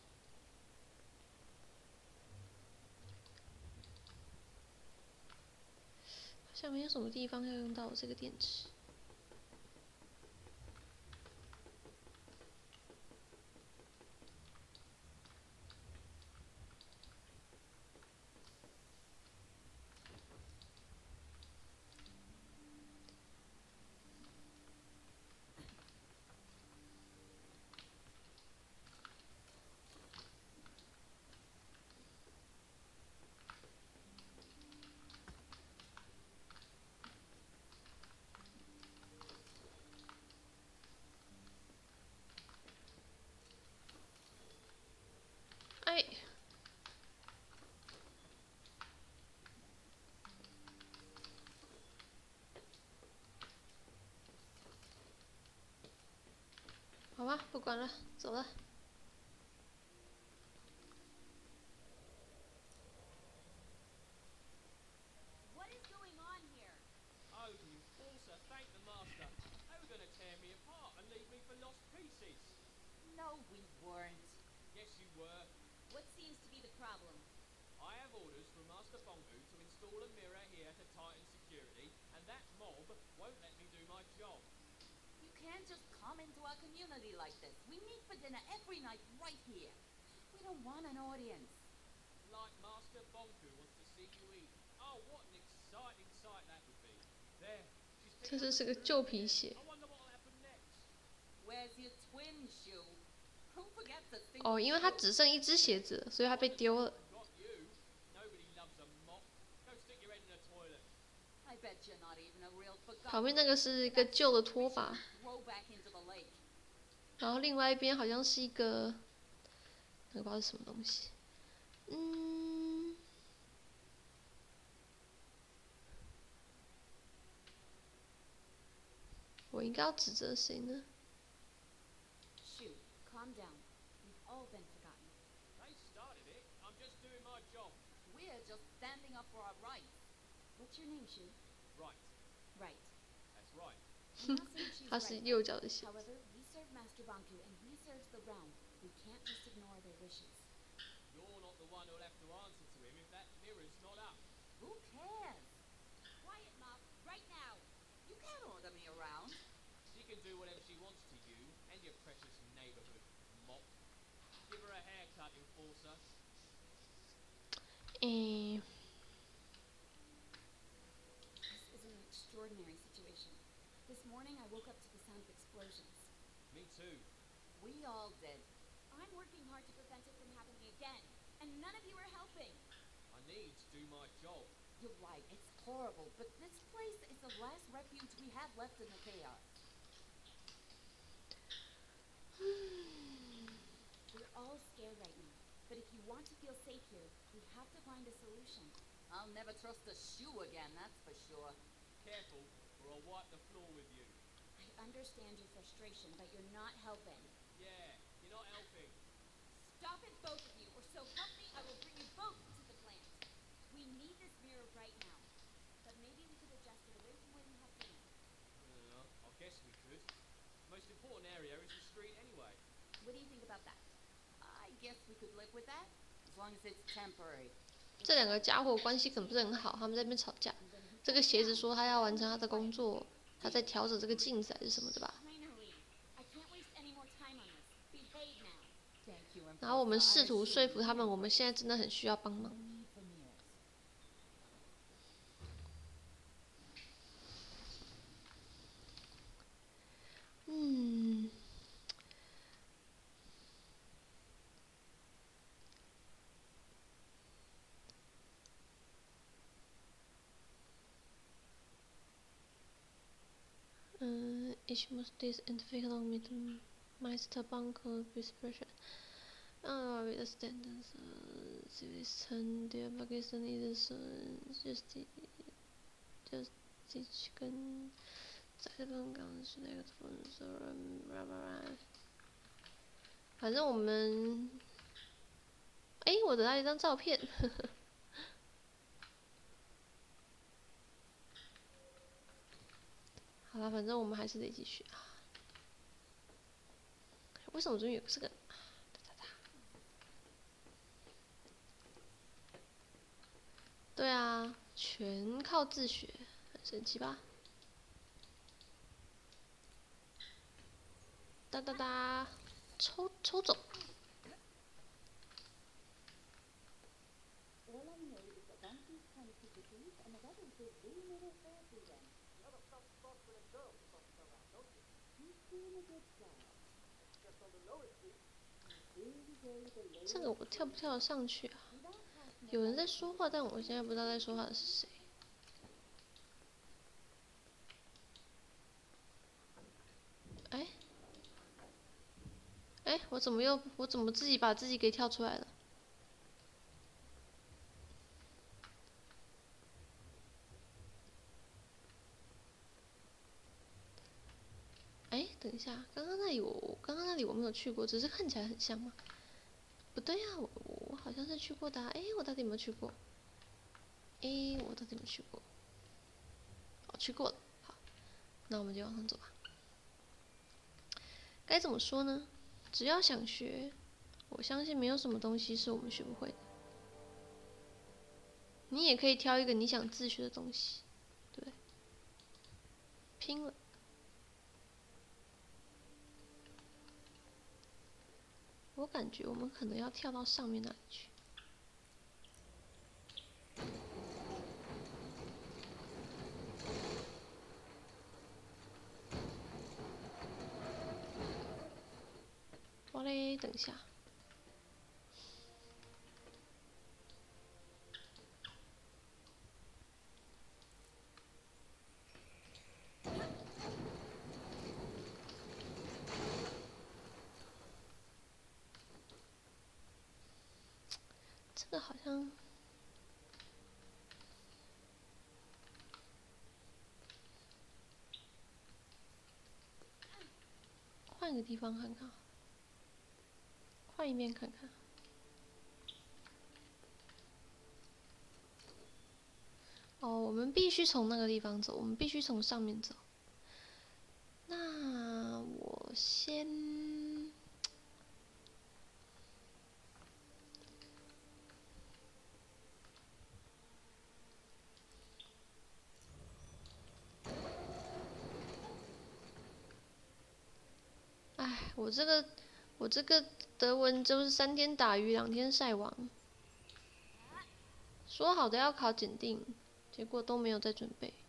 好像没有什么地方要用到这个电池。 对。好吧，不管了，走了。 What is going on here? Oh, the enforcer, thank the master. They were gonna tear me apart and leave me for lost pieces. No, we weren't. Yes, you were. What seems to be the problem? I have orders from Master Bonku to install a mirror here to tighten security, and that mob won't let me do my job. You can't just come into our community like this. We meet for dinner every night right here. We don't want an audience. Like Master Bonku wants to see you eat. Oh, what an exciting sight that would be. There, she's 这是个旧皮鞋。 I wonder what'll happen next. Where's your twin shoe? Who forgets a single 哦，因为它 shoe? 只剩一只鞋子了，所以它被丢了。 Got you. Nobody loves a mop. Go stick your head in the toilet. I bet you're not even a real forgotten. 旁边那个是一个旧的拖把， Throw back into the lake. 然后另外一边好像是一个，那个不知道是什么东西。我应该要指责谁呢？ Shoot, calm down. We've all been forgotten. They started it. I'm just doing my job. We're just standing up for our rights. What's your name, Shu? Right. Right. That's right. I'm not saying she's 它是 right. 右脚的鞋。 However, we serve Master Bonku and he serves the realm. We can't just ignore their wishes. You're not the one who'll have to answer to him if that mirror's not up. Who cares? Quiet, Mom. Right now. You can't order me around. She can do whatever she wants to you and your precious neighborhood mop. Give her a haircut, enforcer. 诶， This is an extraordinary situation. This morning I woke up to the sound of explosions. Me too. We all did. I'm working hard to prevent it from happening again, and none of you are helping. I need to do my job. You're right, it's horrible, but this place is the last refuge we have left in the chaos. We're all scared right now, but if you want to feel safe here, we have to find a solution. I'll never trust a shoe again, that's for sure. Careful, or I'll wipe the floor with you. I understand your frustration, but you're not helping. Yeah, you're not helping. Stop it, both of you, or so help me, I will bring you both to the plant. We need this mirror right now, but maybe we could adjust it away from where you have dinner. I guess we could. Most important area is the street anyway. What do you think about that? I guess we could live with that, as long as it's temporary. 这两个家伙关系可能不是很好，他们在那边吵架。这个鞋子说他要完成他的工作，他在调整这个镜子还是什么的吧。 Finally, I can't waste any more time on this. Behave now. Thank you, 然后我们试图说服他们，我们现在真的很需要帮忙。Ich muss diese Entwicklung mit Meister Banco besprechen. Widerstände Zivilisten der vergessen ist Justiz 跟在刚刚是那个分手人，反正我们，我得到一张照片，好了，反正我们还是得继续啊。为什么这边有这个？对啊，全靠自学，很神奇吧？哒哒哒，抽走。这个我跳不跳得上去啊？有人在说话，但我现在不知道在说话的是谁。我怎么自己把自己给跳出来了？ 下，刚刚那里我没有去过，只是看起来很像吗？不对呀、我好像是去过的、啊。诶，我到底有没有去过？诶，我到底有没有去过？哦，去过了。好，那我们就往上走吧。该怎么说呢？只要想学，我相信没有什么东西是我们学不会的。你也可以挑一个你想自学的东西，对不对？拼了！我感觉我们可能要跳到上面那里去。哇嘞，等一下。这个好像换个地方看看，换一边看看。哦，我们必须从那个地方走，我们必须从上面走。那我先，哎，我这个德文就是3天打鱼2天晒网，说好的要考检定，结果都没有在准备。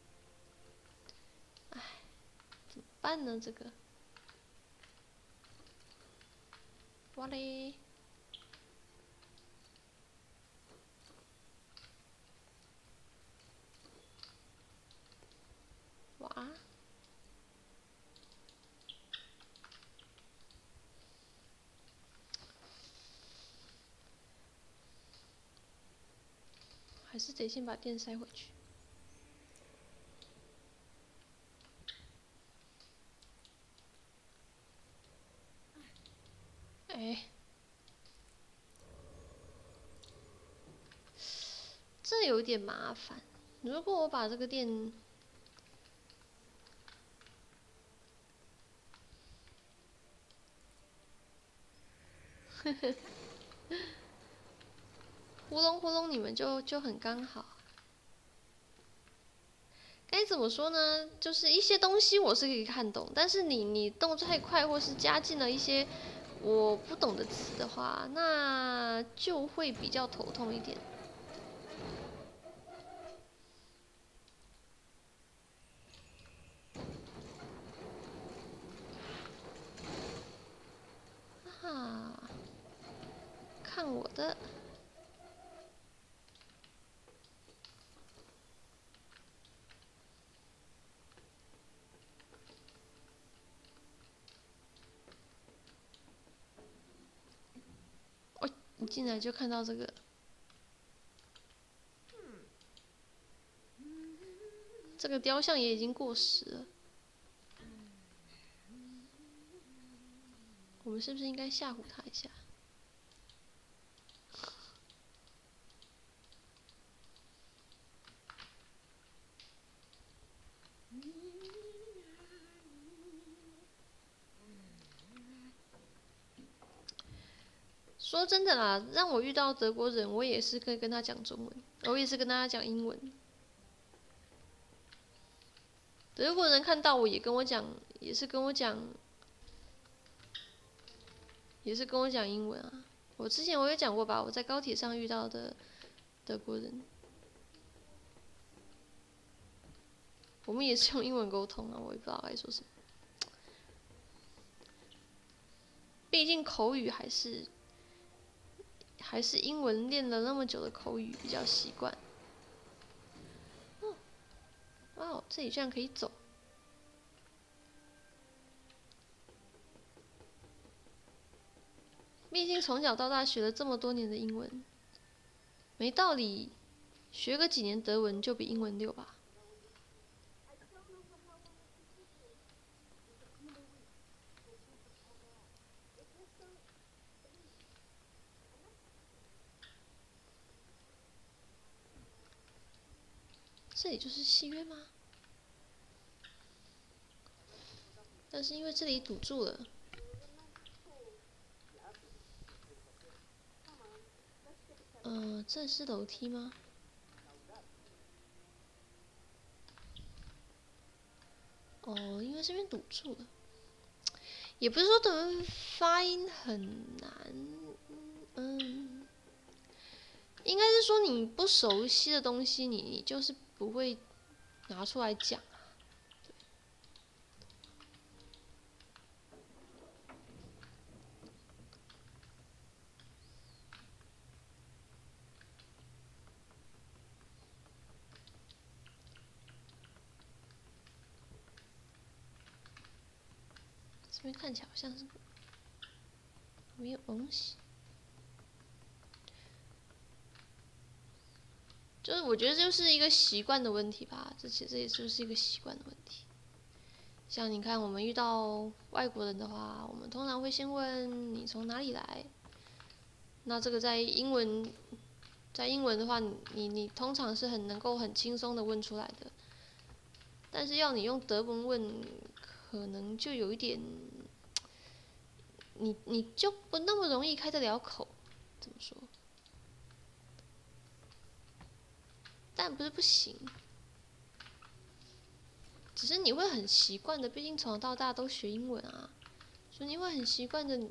哎，怎么办呢？这个，哇嘞！哇！还是得先把电塞回去。哎，这有点麻烦。如果我把这个电，呵呵，糊弄糊弄你们就很刚好。该怎么说呢？就是一些东西我是可以看懂，但是你动作太快，或是加进了一些我不懂的词的话，那就会比较头痛一点。哈，看我的！哦，一进来就看到这个。这个雕像也已经过时了，我们是不是应该吓唬他一下？说真的啦，让我遇到德国人，我也是可以跟他讲中文，我也是跟他讲英文。德国人看到我也跟我讲，也是跟我讲英文啊。我之前我有讲过吧，我在高铁上遇到的德国人，我们也是用英文沟通啊，我也不知道该说什么。毕竟口语还是英文练了那么久的口语比较习惯。哦，哇哦，这里居然可以走！毕竟从小到大学了这么多年的英文，没道理学个几年德文就比英文溜吧？ 这里就是戏院吗？但是因为这里堵住了。这是楼梯吗？哦，因为这边堵住了。也不是说德文发音很难，应该是说你不熟悉的东西，你就是不会拿出来讲啊。这边看起来好像是没有东西。就是我觉得就是一个习惯的问题吧，这也就是一个习惯的问题。像你看，我们遇到外国人的话，我们通常会先问你从哪里来。那这个在英文的话，你通常是能够很轻松的问出来的。但是要你用德文问，可能就有一点，你就不那么容易开得了口，怎么说？但不是不行，只是你会很习惯的，毕竟从小到大都学英文啊，所以你会很习惯的。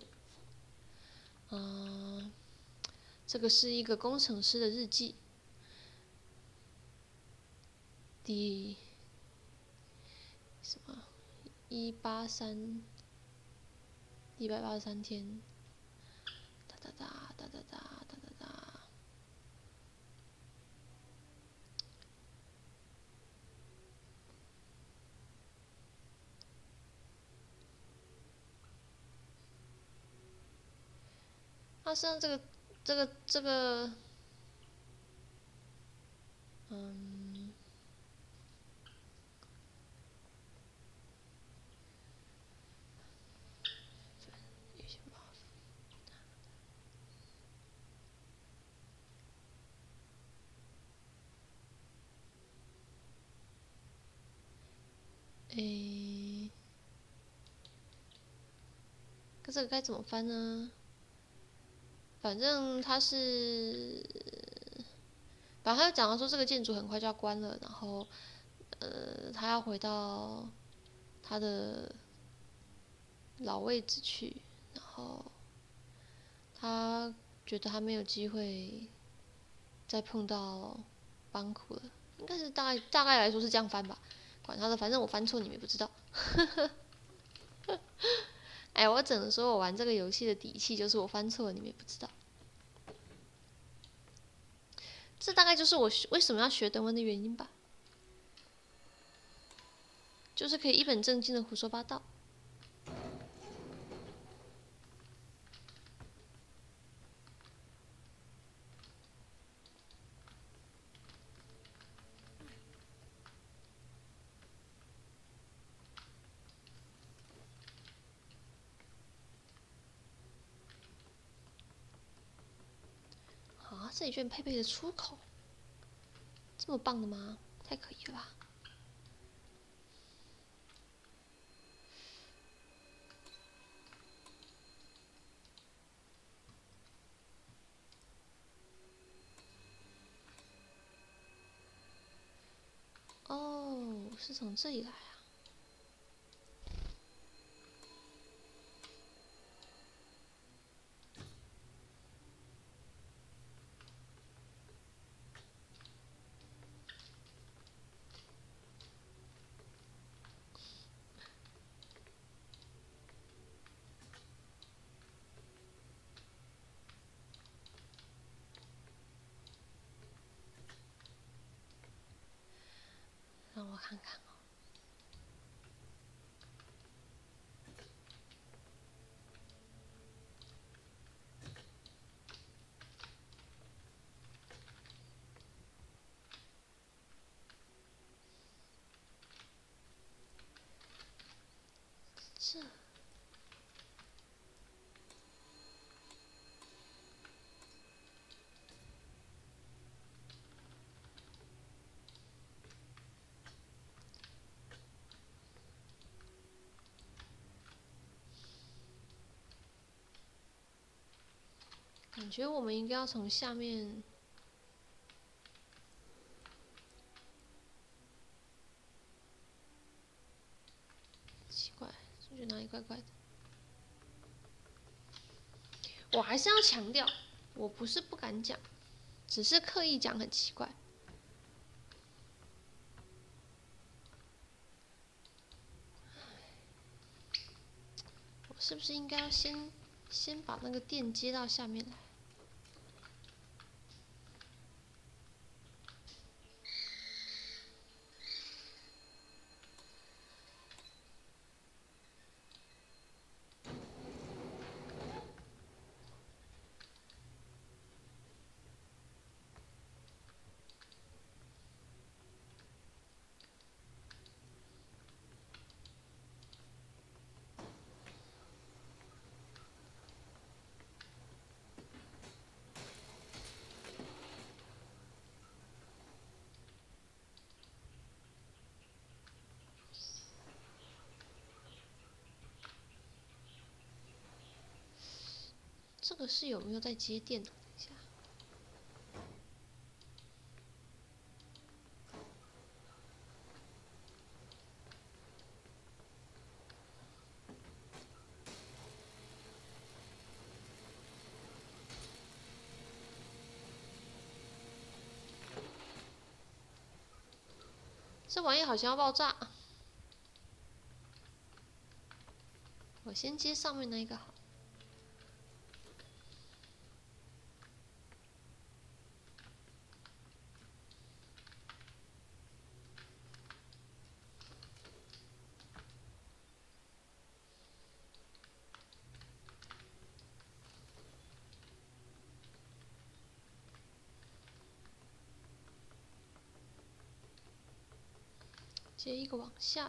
这个是一个工程师的日记，第什么183天，哒哒哒哒哒哒哒哒哒。它像这个，有些麻烦。这个该怎么翻呢？反正他就讲到说这个建筑很快就要关了，然后他要回到他的老位置去，然后他觉得他没有机会再碰到邦库了，应该是大概来说是这样翻吧，管他的，反正我翻错你们也不知道。哎，我只能说我玩这个游戏的底气就是我翻错了你们也不知道。这大概就是我为什么要学德文的原因吧，就是可以一本正经的胡说八道。啊，这里居然配备了出口，这么棒的吗？太可疑了吧！哦，是从这里来啊。让我看看哦。 感觉我们应该要从下面。奇怪，总觉得哪里怪怪的。我还是要强调，我不是不敢讲，只是刻意讲很奇怪。我是不是应该要先把那个电接到下面来？这个是有没有在接电呢？等一下，这玩意好像要爆炸。我先接上面那一个好。接一个往下的。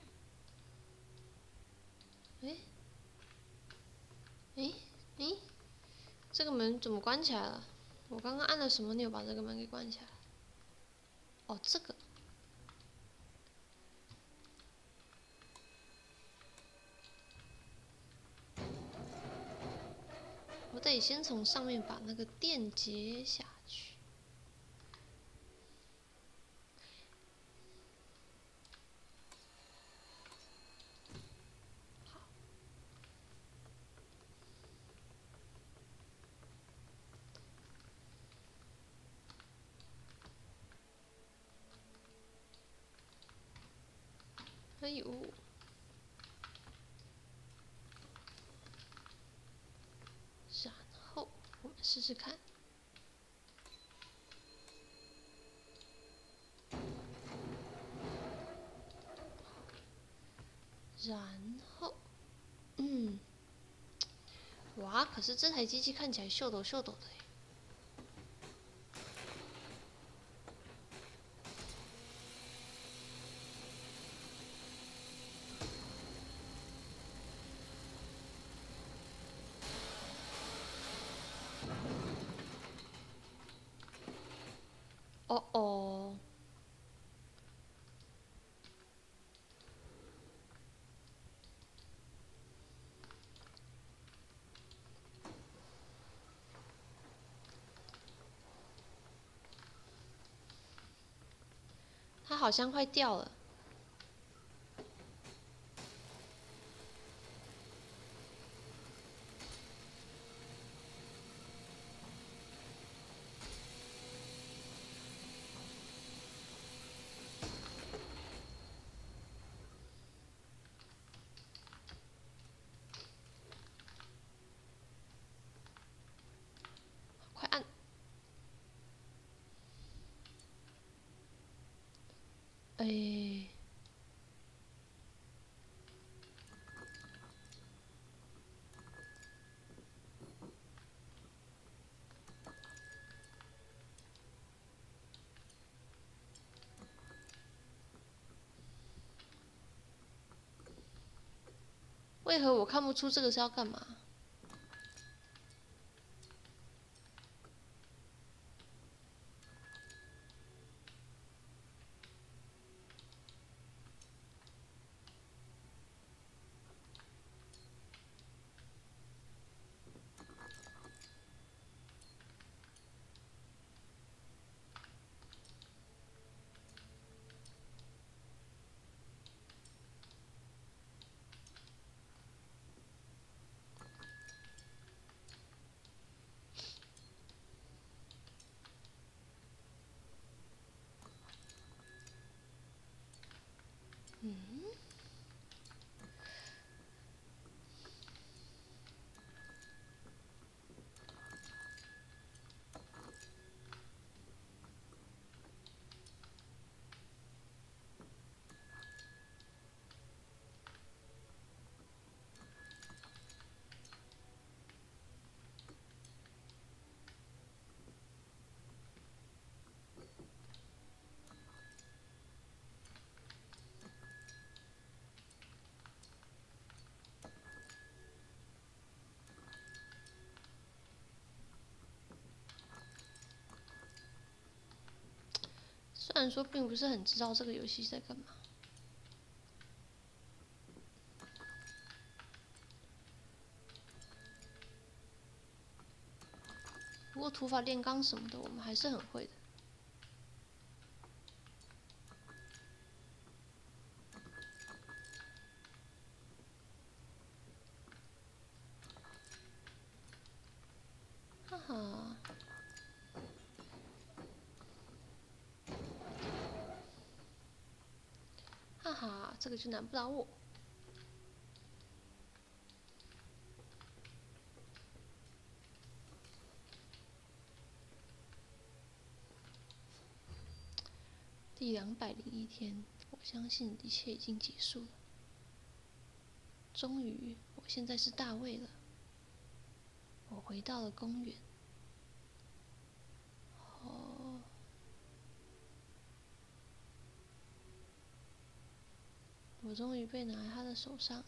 诶，这个门怎么关起来了？我刚刚按了什么钮把这个门给关起来？哦，这个。我得先从上面把那个电接下去。好。哎呦！然后我们试试看。然后，哇！可是这台机器看起来秀逗秀逗的耶。哦哦。它好像快掉了。快按！哎。为何我看不出这个是要干嘛？ 然说并不是很知道这个游戏在干嘛。不过土法炼钢什么的，我们还是很会的。哈哈，哈哈，这个就难不倒我。第201天，我相信一切已经结束了。终于，我现在是大卫了。我回到了公园。哦，我终于被拿在他的手上。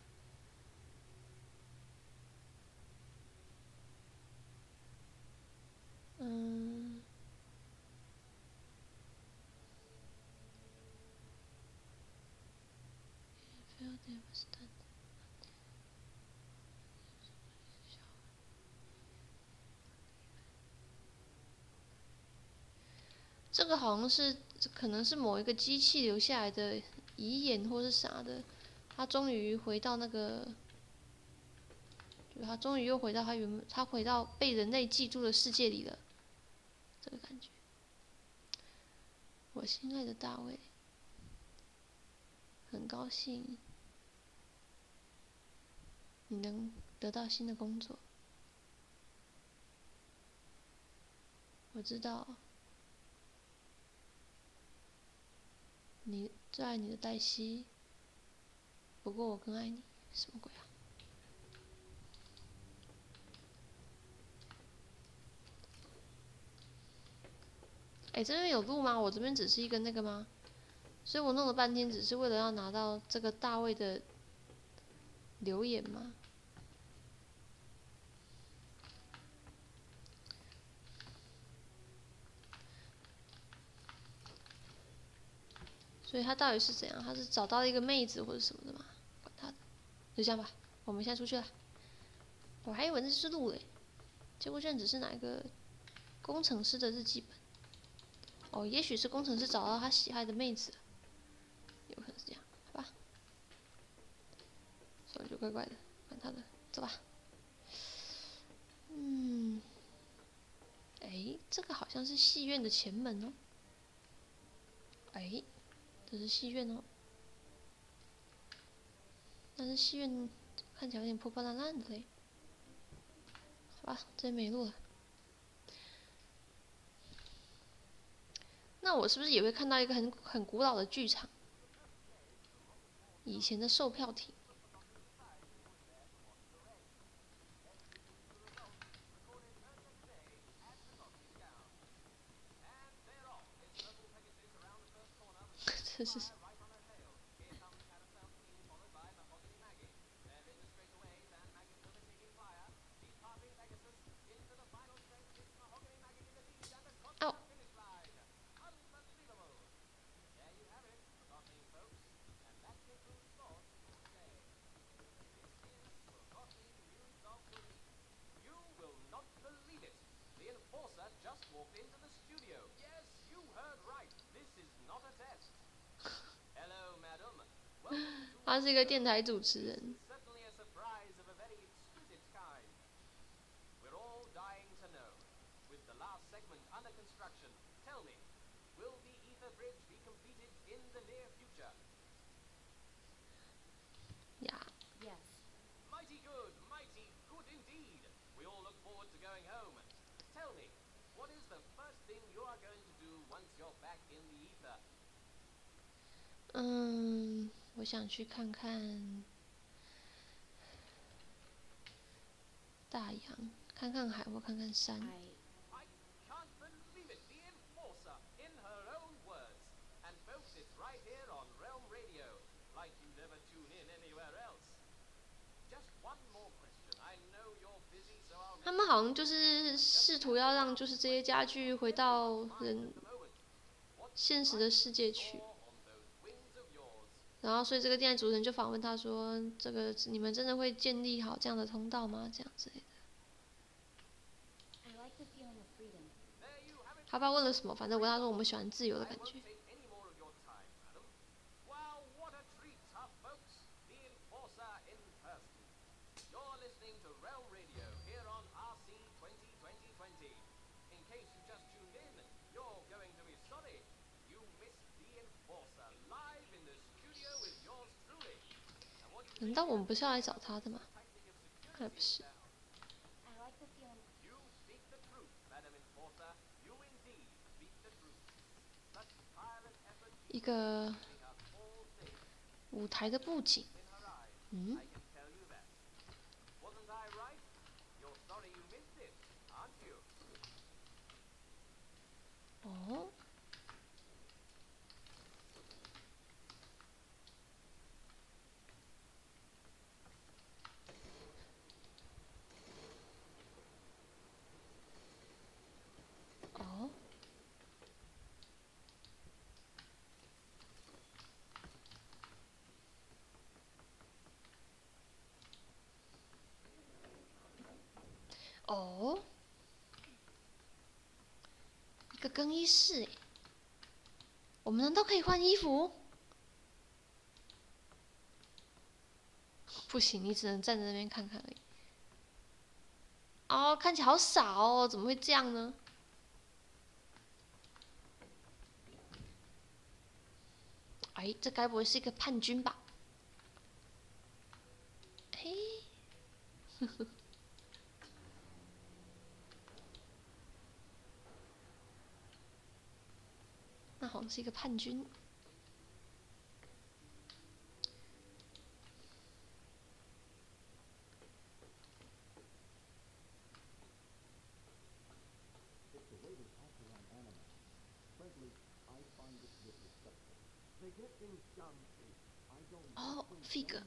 这个好像是，可能是某一个机器留下来的遗言或是啥的。他终于回到那个，就他终于又回到他回到被人类记住的世界里了。这个感觉，我心爱的大卫，很高兴你能得到新的工作。我知道你最爱你的黛西，不过我更爱你。什么鬼啊？哎，这边有路吗？我这边只是一个那个吗？所以我弄了半天，只是为了要拿到这个大卫的留言吗？所以他到底是怎样？他是找到了一个妹子或者什么的吗？管他的，就这样吧。我们现在出去了。我还以为那是路嘞，结果居然只是哪一个工程师的日记本。哦，也许是工程师找到他喜爱的妹子了，有可能是这样，好吧？所以就怪怪的，管他的，走吧。哎，这个好像是戏院的前门哦。哎，这是戏院哦。但是戏院看起来有点破破烂烂的嘞。好吧，这边没路了。那我是不是也会看到一个很古老的剧场？以前的售票亭。这是。哦。他是一个电台主持人。呀。 Mighty good indeed. We all look forward to going home. Tell me, what is the first thing you are going to do once you're back in the ether? 我想去看看大洋，看看海或看看山。 I can't believe it. The enforcer, in her own words. And folks, it's right here on Realm Radio, like you never tune in anywhere else. Just one more question. I know you're busy, so I'll. 他们好像就是试图要让就是这些家具回到现实的世界去。然后，所以这个店主人就访问他说：“这个你们真的会建立好这样的通道吗？这样之类的。”他不知道问了什么，反正我跟他说我们喜欢自由的感觉。难道我们不是要来找他的吗？看来不是。一个舞台的布景，哦。哦。哦。一个更衣室，我们难道可以换衣服？不行，你只能站在那边看看而已。哦，看起来好傻哦，怎么会这样呢？哎，这该不会是一个叛军吧？嘿，呵呵。那好像是一个叛军。哦，Fig。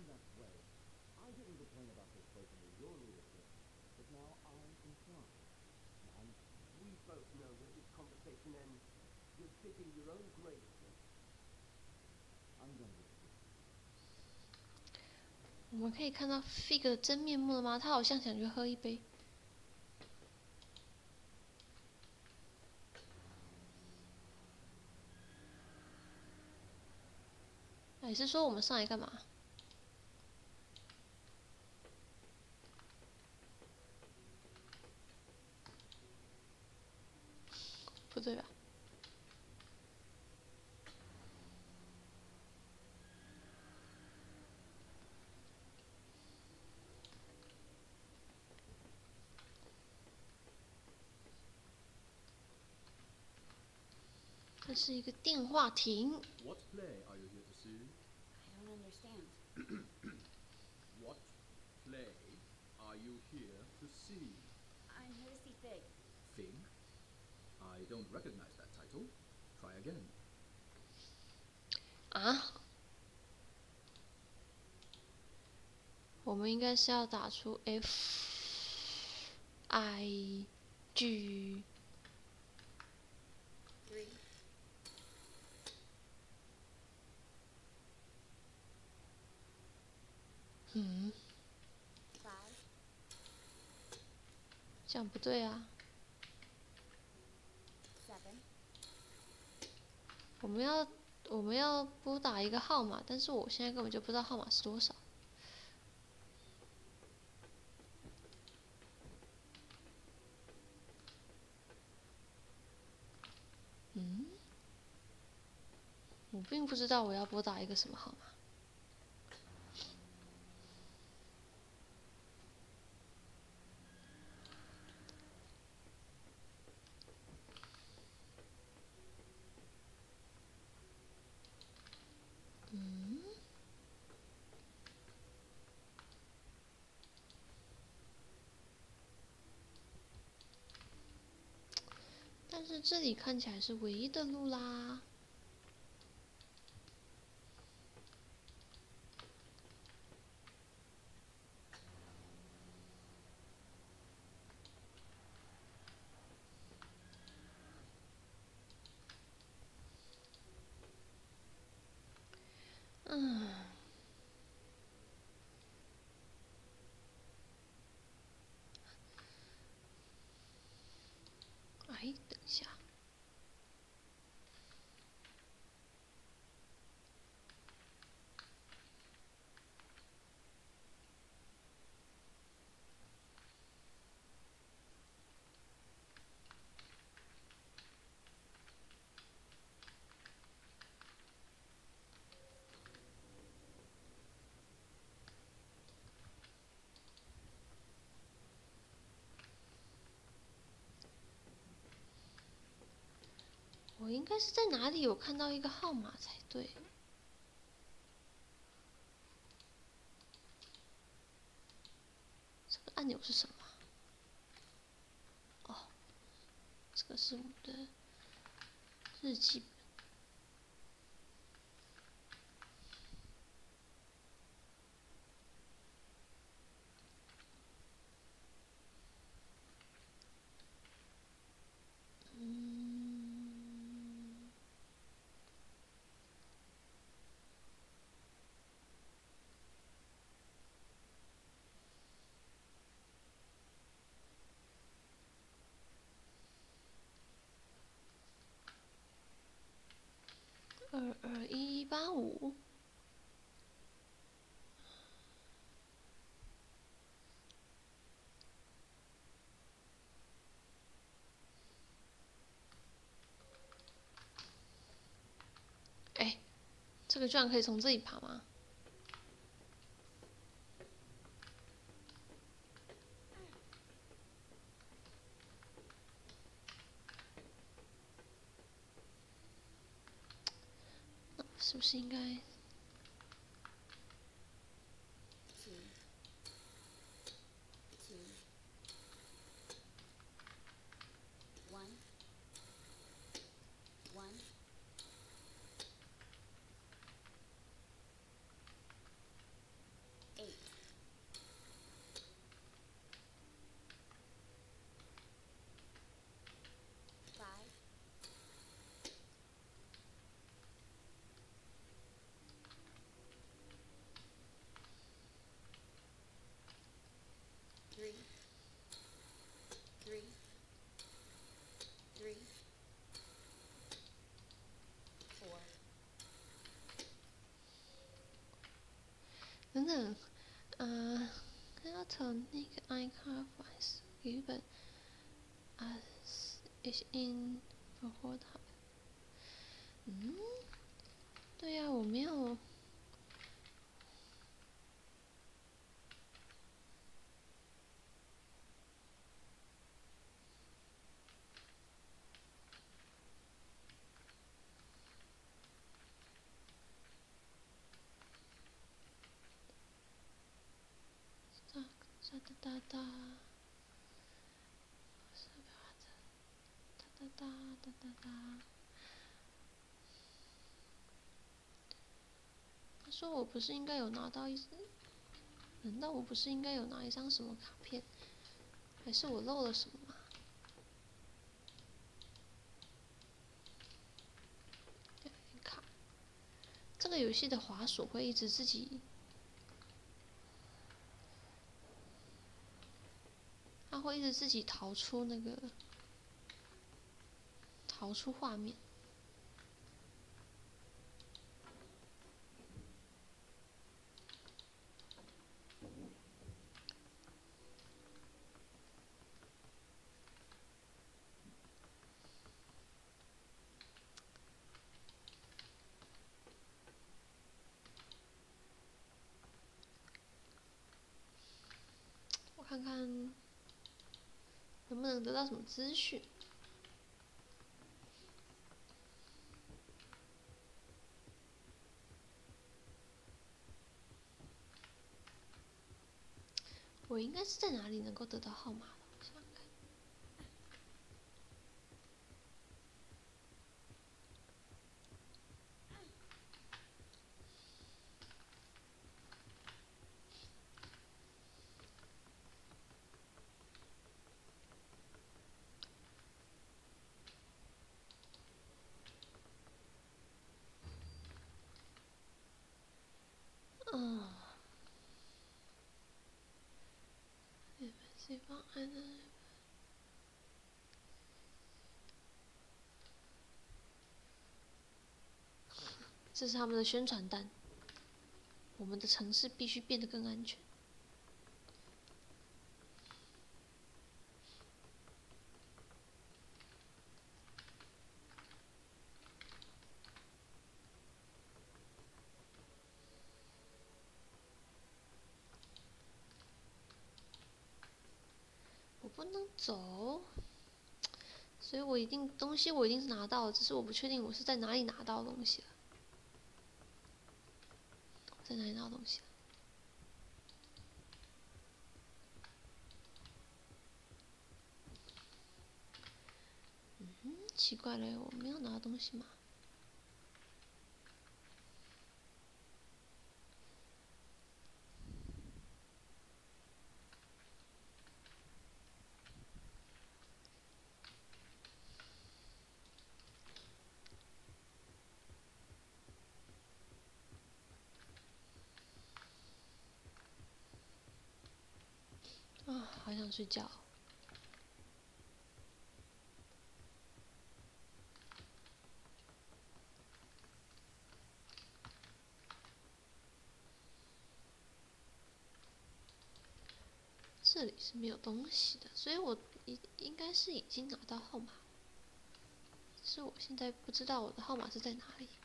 我们可以看到 Fig 的真面目了吗？他好像想去喝一杯。还是说我们上来干嘛？不对吧？这是一个电话亭。 What play are you here to see? I don't understand. What play are you here to see? I'm here to see Fig. Fig? I don't recognize that title. Try again. 啊？我们应该是要打出 FIG。这样不对啊。我们要拨打一个号码，但是我现在根本就不知道号码是多少。我并不知道我要拨打一个什么号码。但是这里看起来是唯一的路啦。 嗯。哎，等一下。我应该是在哪里有看到一个号码才对。这个按钮是什么？哦，这个是我们的日记本。221185。哎，这个居然可以从这里爬吗？那是不是应该？ 等等，要从那个 icon files 原本is in Forgotton。对呀，我没有。哒哒哒哒，哒哒哒哒哒。他说我不是应该有拿到一？难道我不是应该有拿一张什么卡片？还是我漏了什么吗？卡。这个游戏的滑鼠会一直自己。 它会一直自己逃出画面。我看看能不能得到什么资讯。我应该是在哪里能够得到号码的？我想想看。 这是他们的宣传单。我们的城市必须变得更安全。我不能走，所以我一定东西我一定是拿到的，只是我不确定我是在哪里拿到东西了。我在哪里拿到东西了？奇怪了，我没有拿到东西嘛？啊，好想睡觉。这里是没有东西的，所以我应该是已经拿到号码，只是我现在不知道我的号码是在哪里。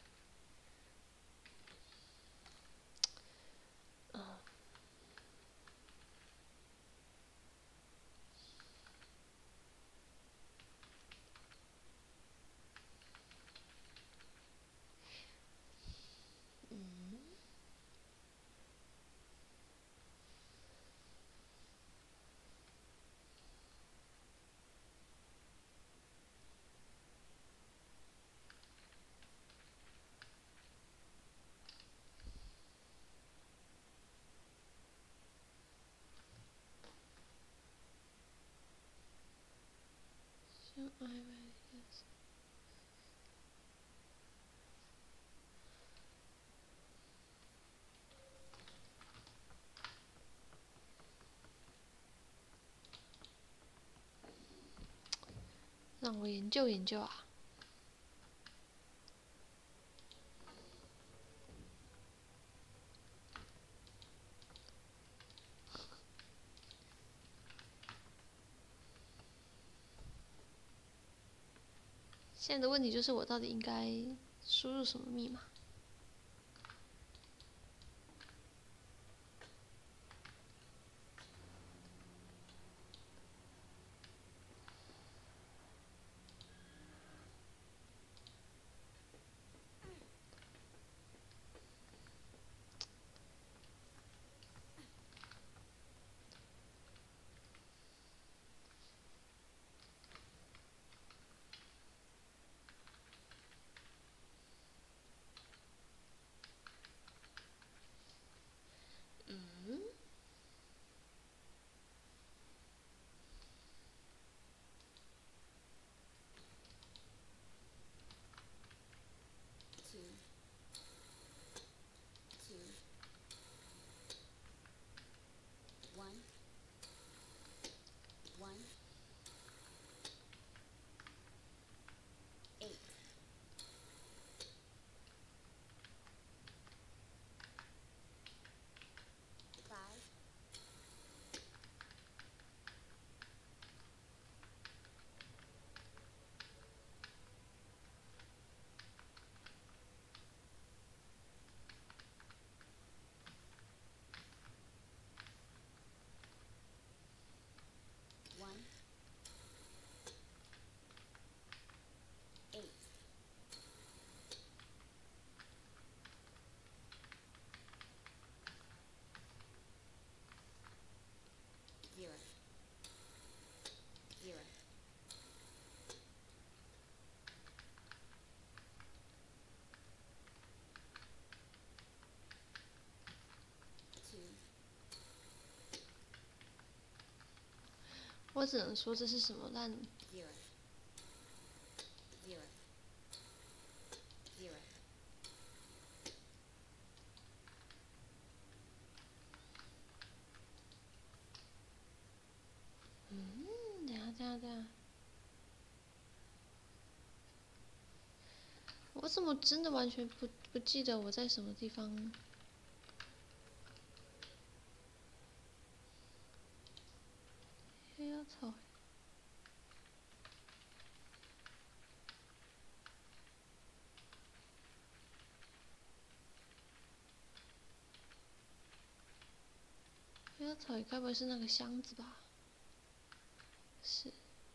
让我研究研究啊。现在的问题就是我到底应该输入什么密码？我只能说这是什么烂。等下。 我怎么真的完全不记得我在什么地方？哎呀操！哎呀操！该不会是那个箱子吧？是。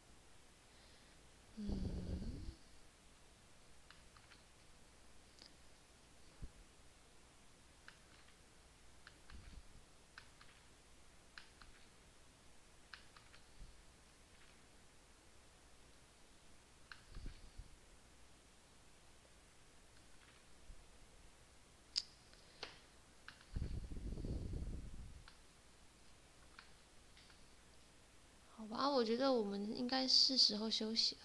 好吧，我觉得我们应该是时候休息了。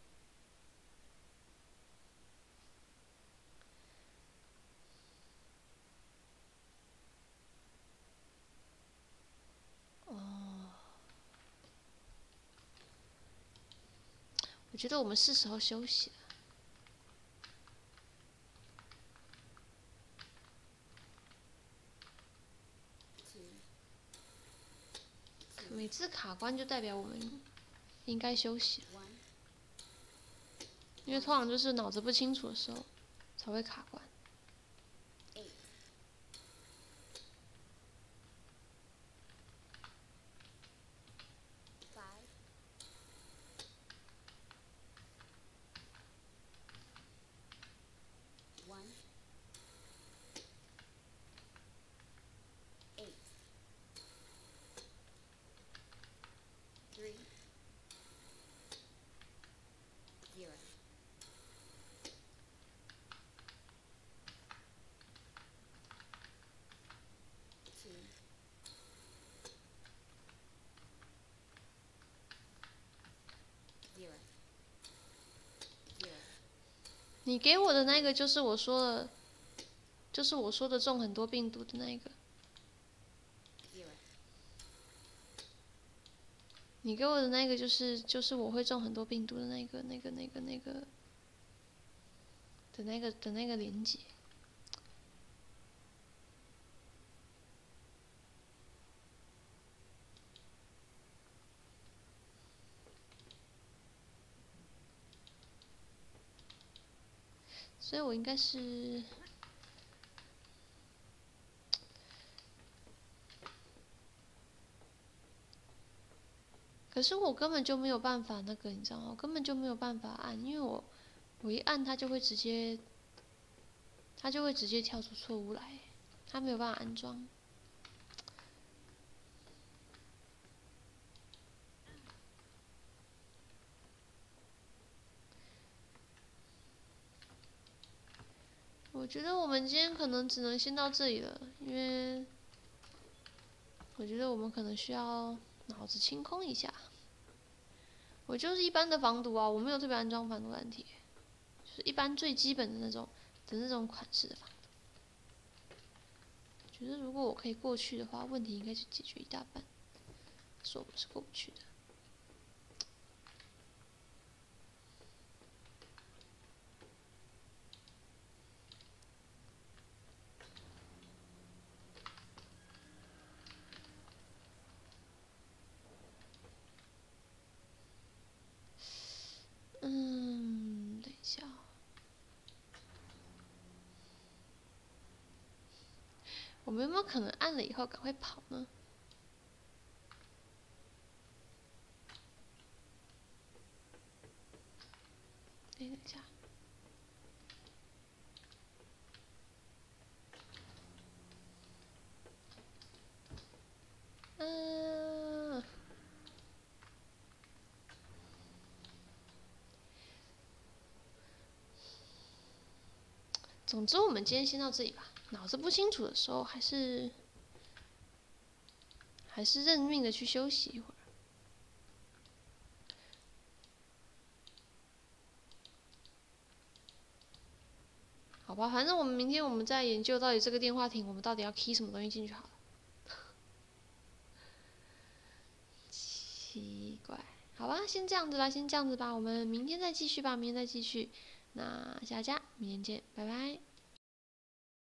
哦，我觉得我们是时候休息了。每次卡关就代表我们应该休息了，因为通常就是脑子不清楚的时候才会卡关。你给我的那个就是我说的，就是我说的中很多病毒的那个。你给我的那个就是我会中很多病毒的那个的那个连接。所以我应该是，可是我根本就没有办法那个，你知道吗？我根本就没有办法按，因为我一按它就会直接跳出错误来，它没有办法安装。我觉得我们今天可能只能先到这里了，因为我觉得我们可能需要脑子清空一下。我就是一般的防毒啊，我没有特别安装防毒软体，就是一般最基本的那种款式的防毒。我觉得如果我可以过去的话，问题应该就解决一大半。可是我们是过不去的。等一下。我们有没有可能按了以后赶快跑呢？等一下。总之，我们今天先到这里吧。脑子不清楚的时候，还是认命的去休息一会儿。好吧，反正我们明天我们再研究到底这个电话亭我们到底要 key 什么东西进去好了。奇怪，好吧，先这样子吧，我们明天再继续吧，明天再继续。 那下家明天见，拜拜。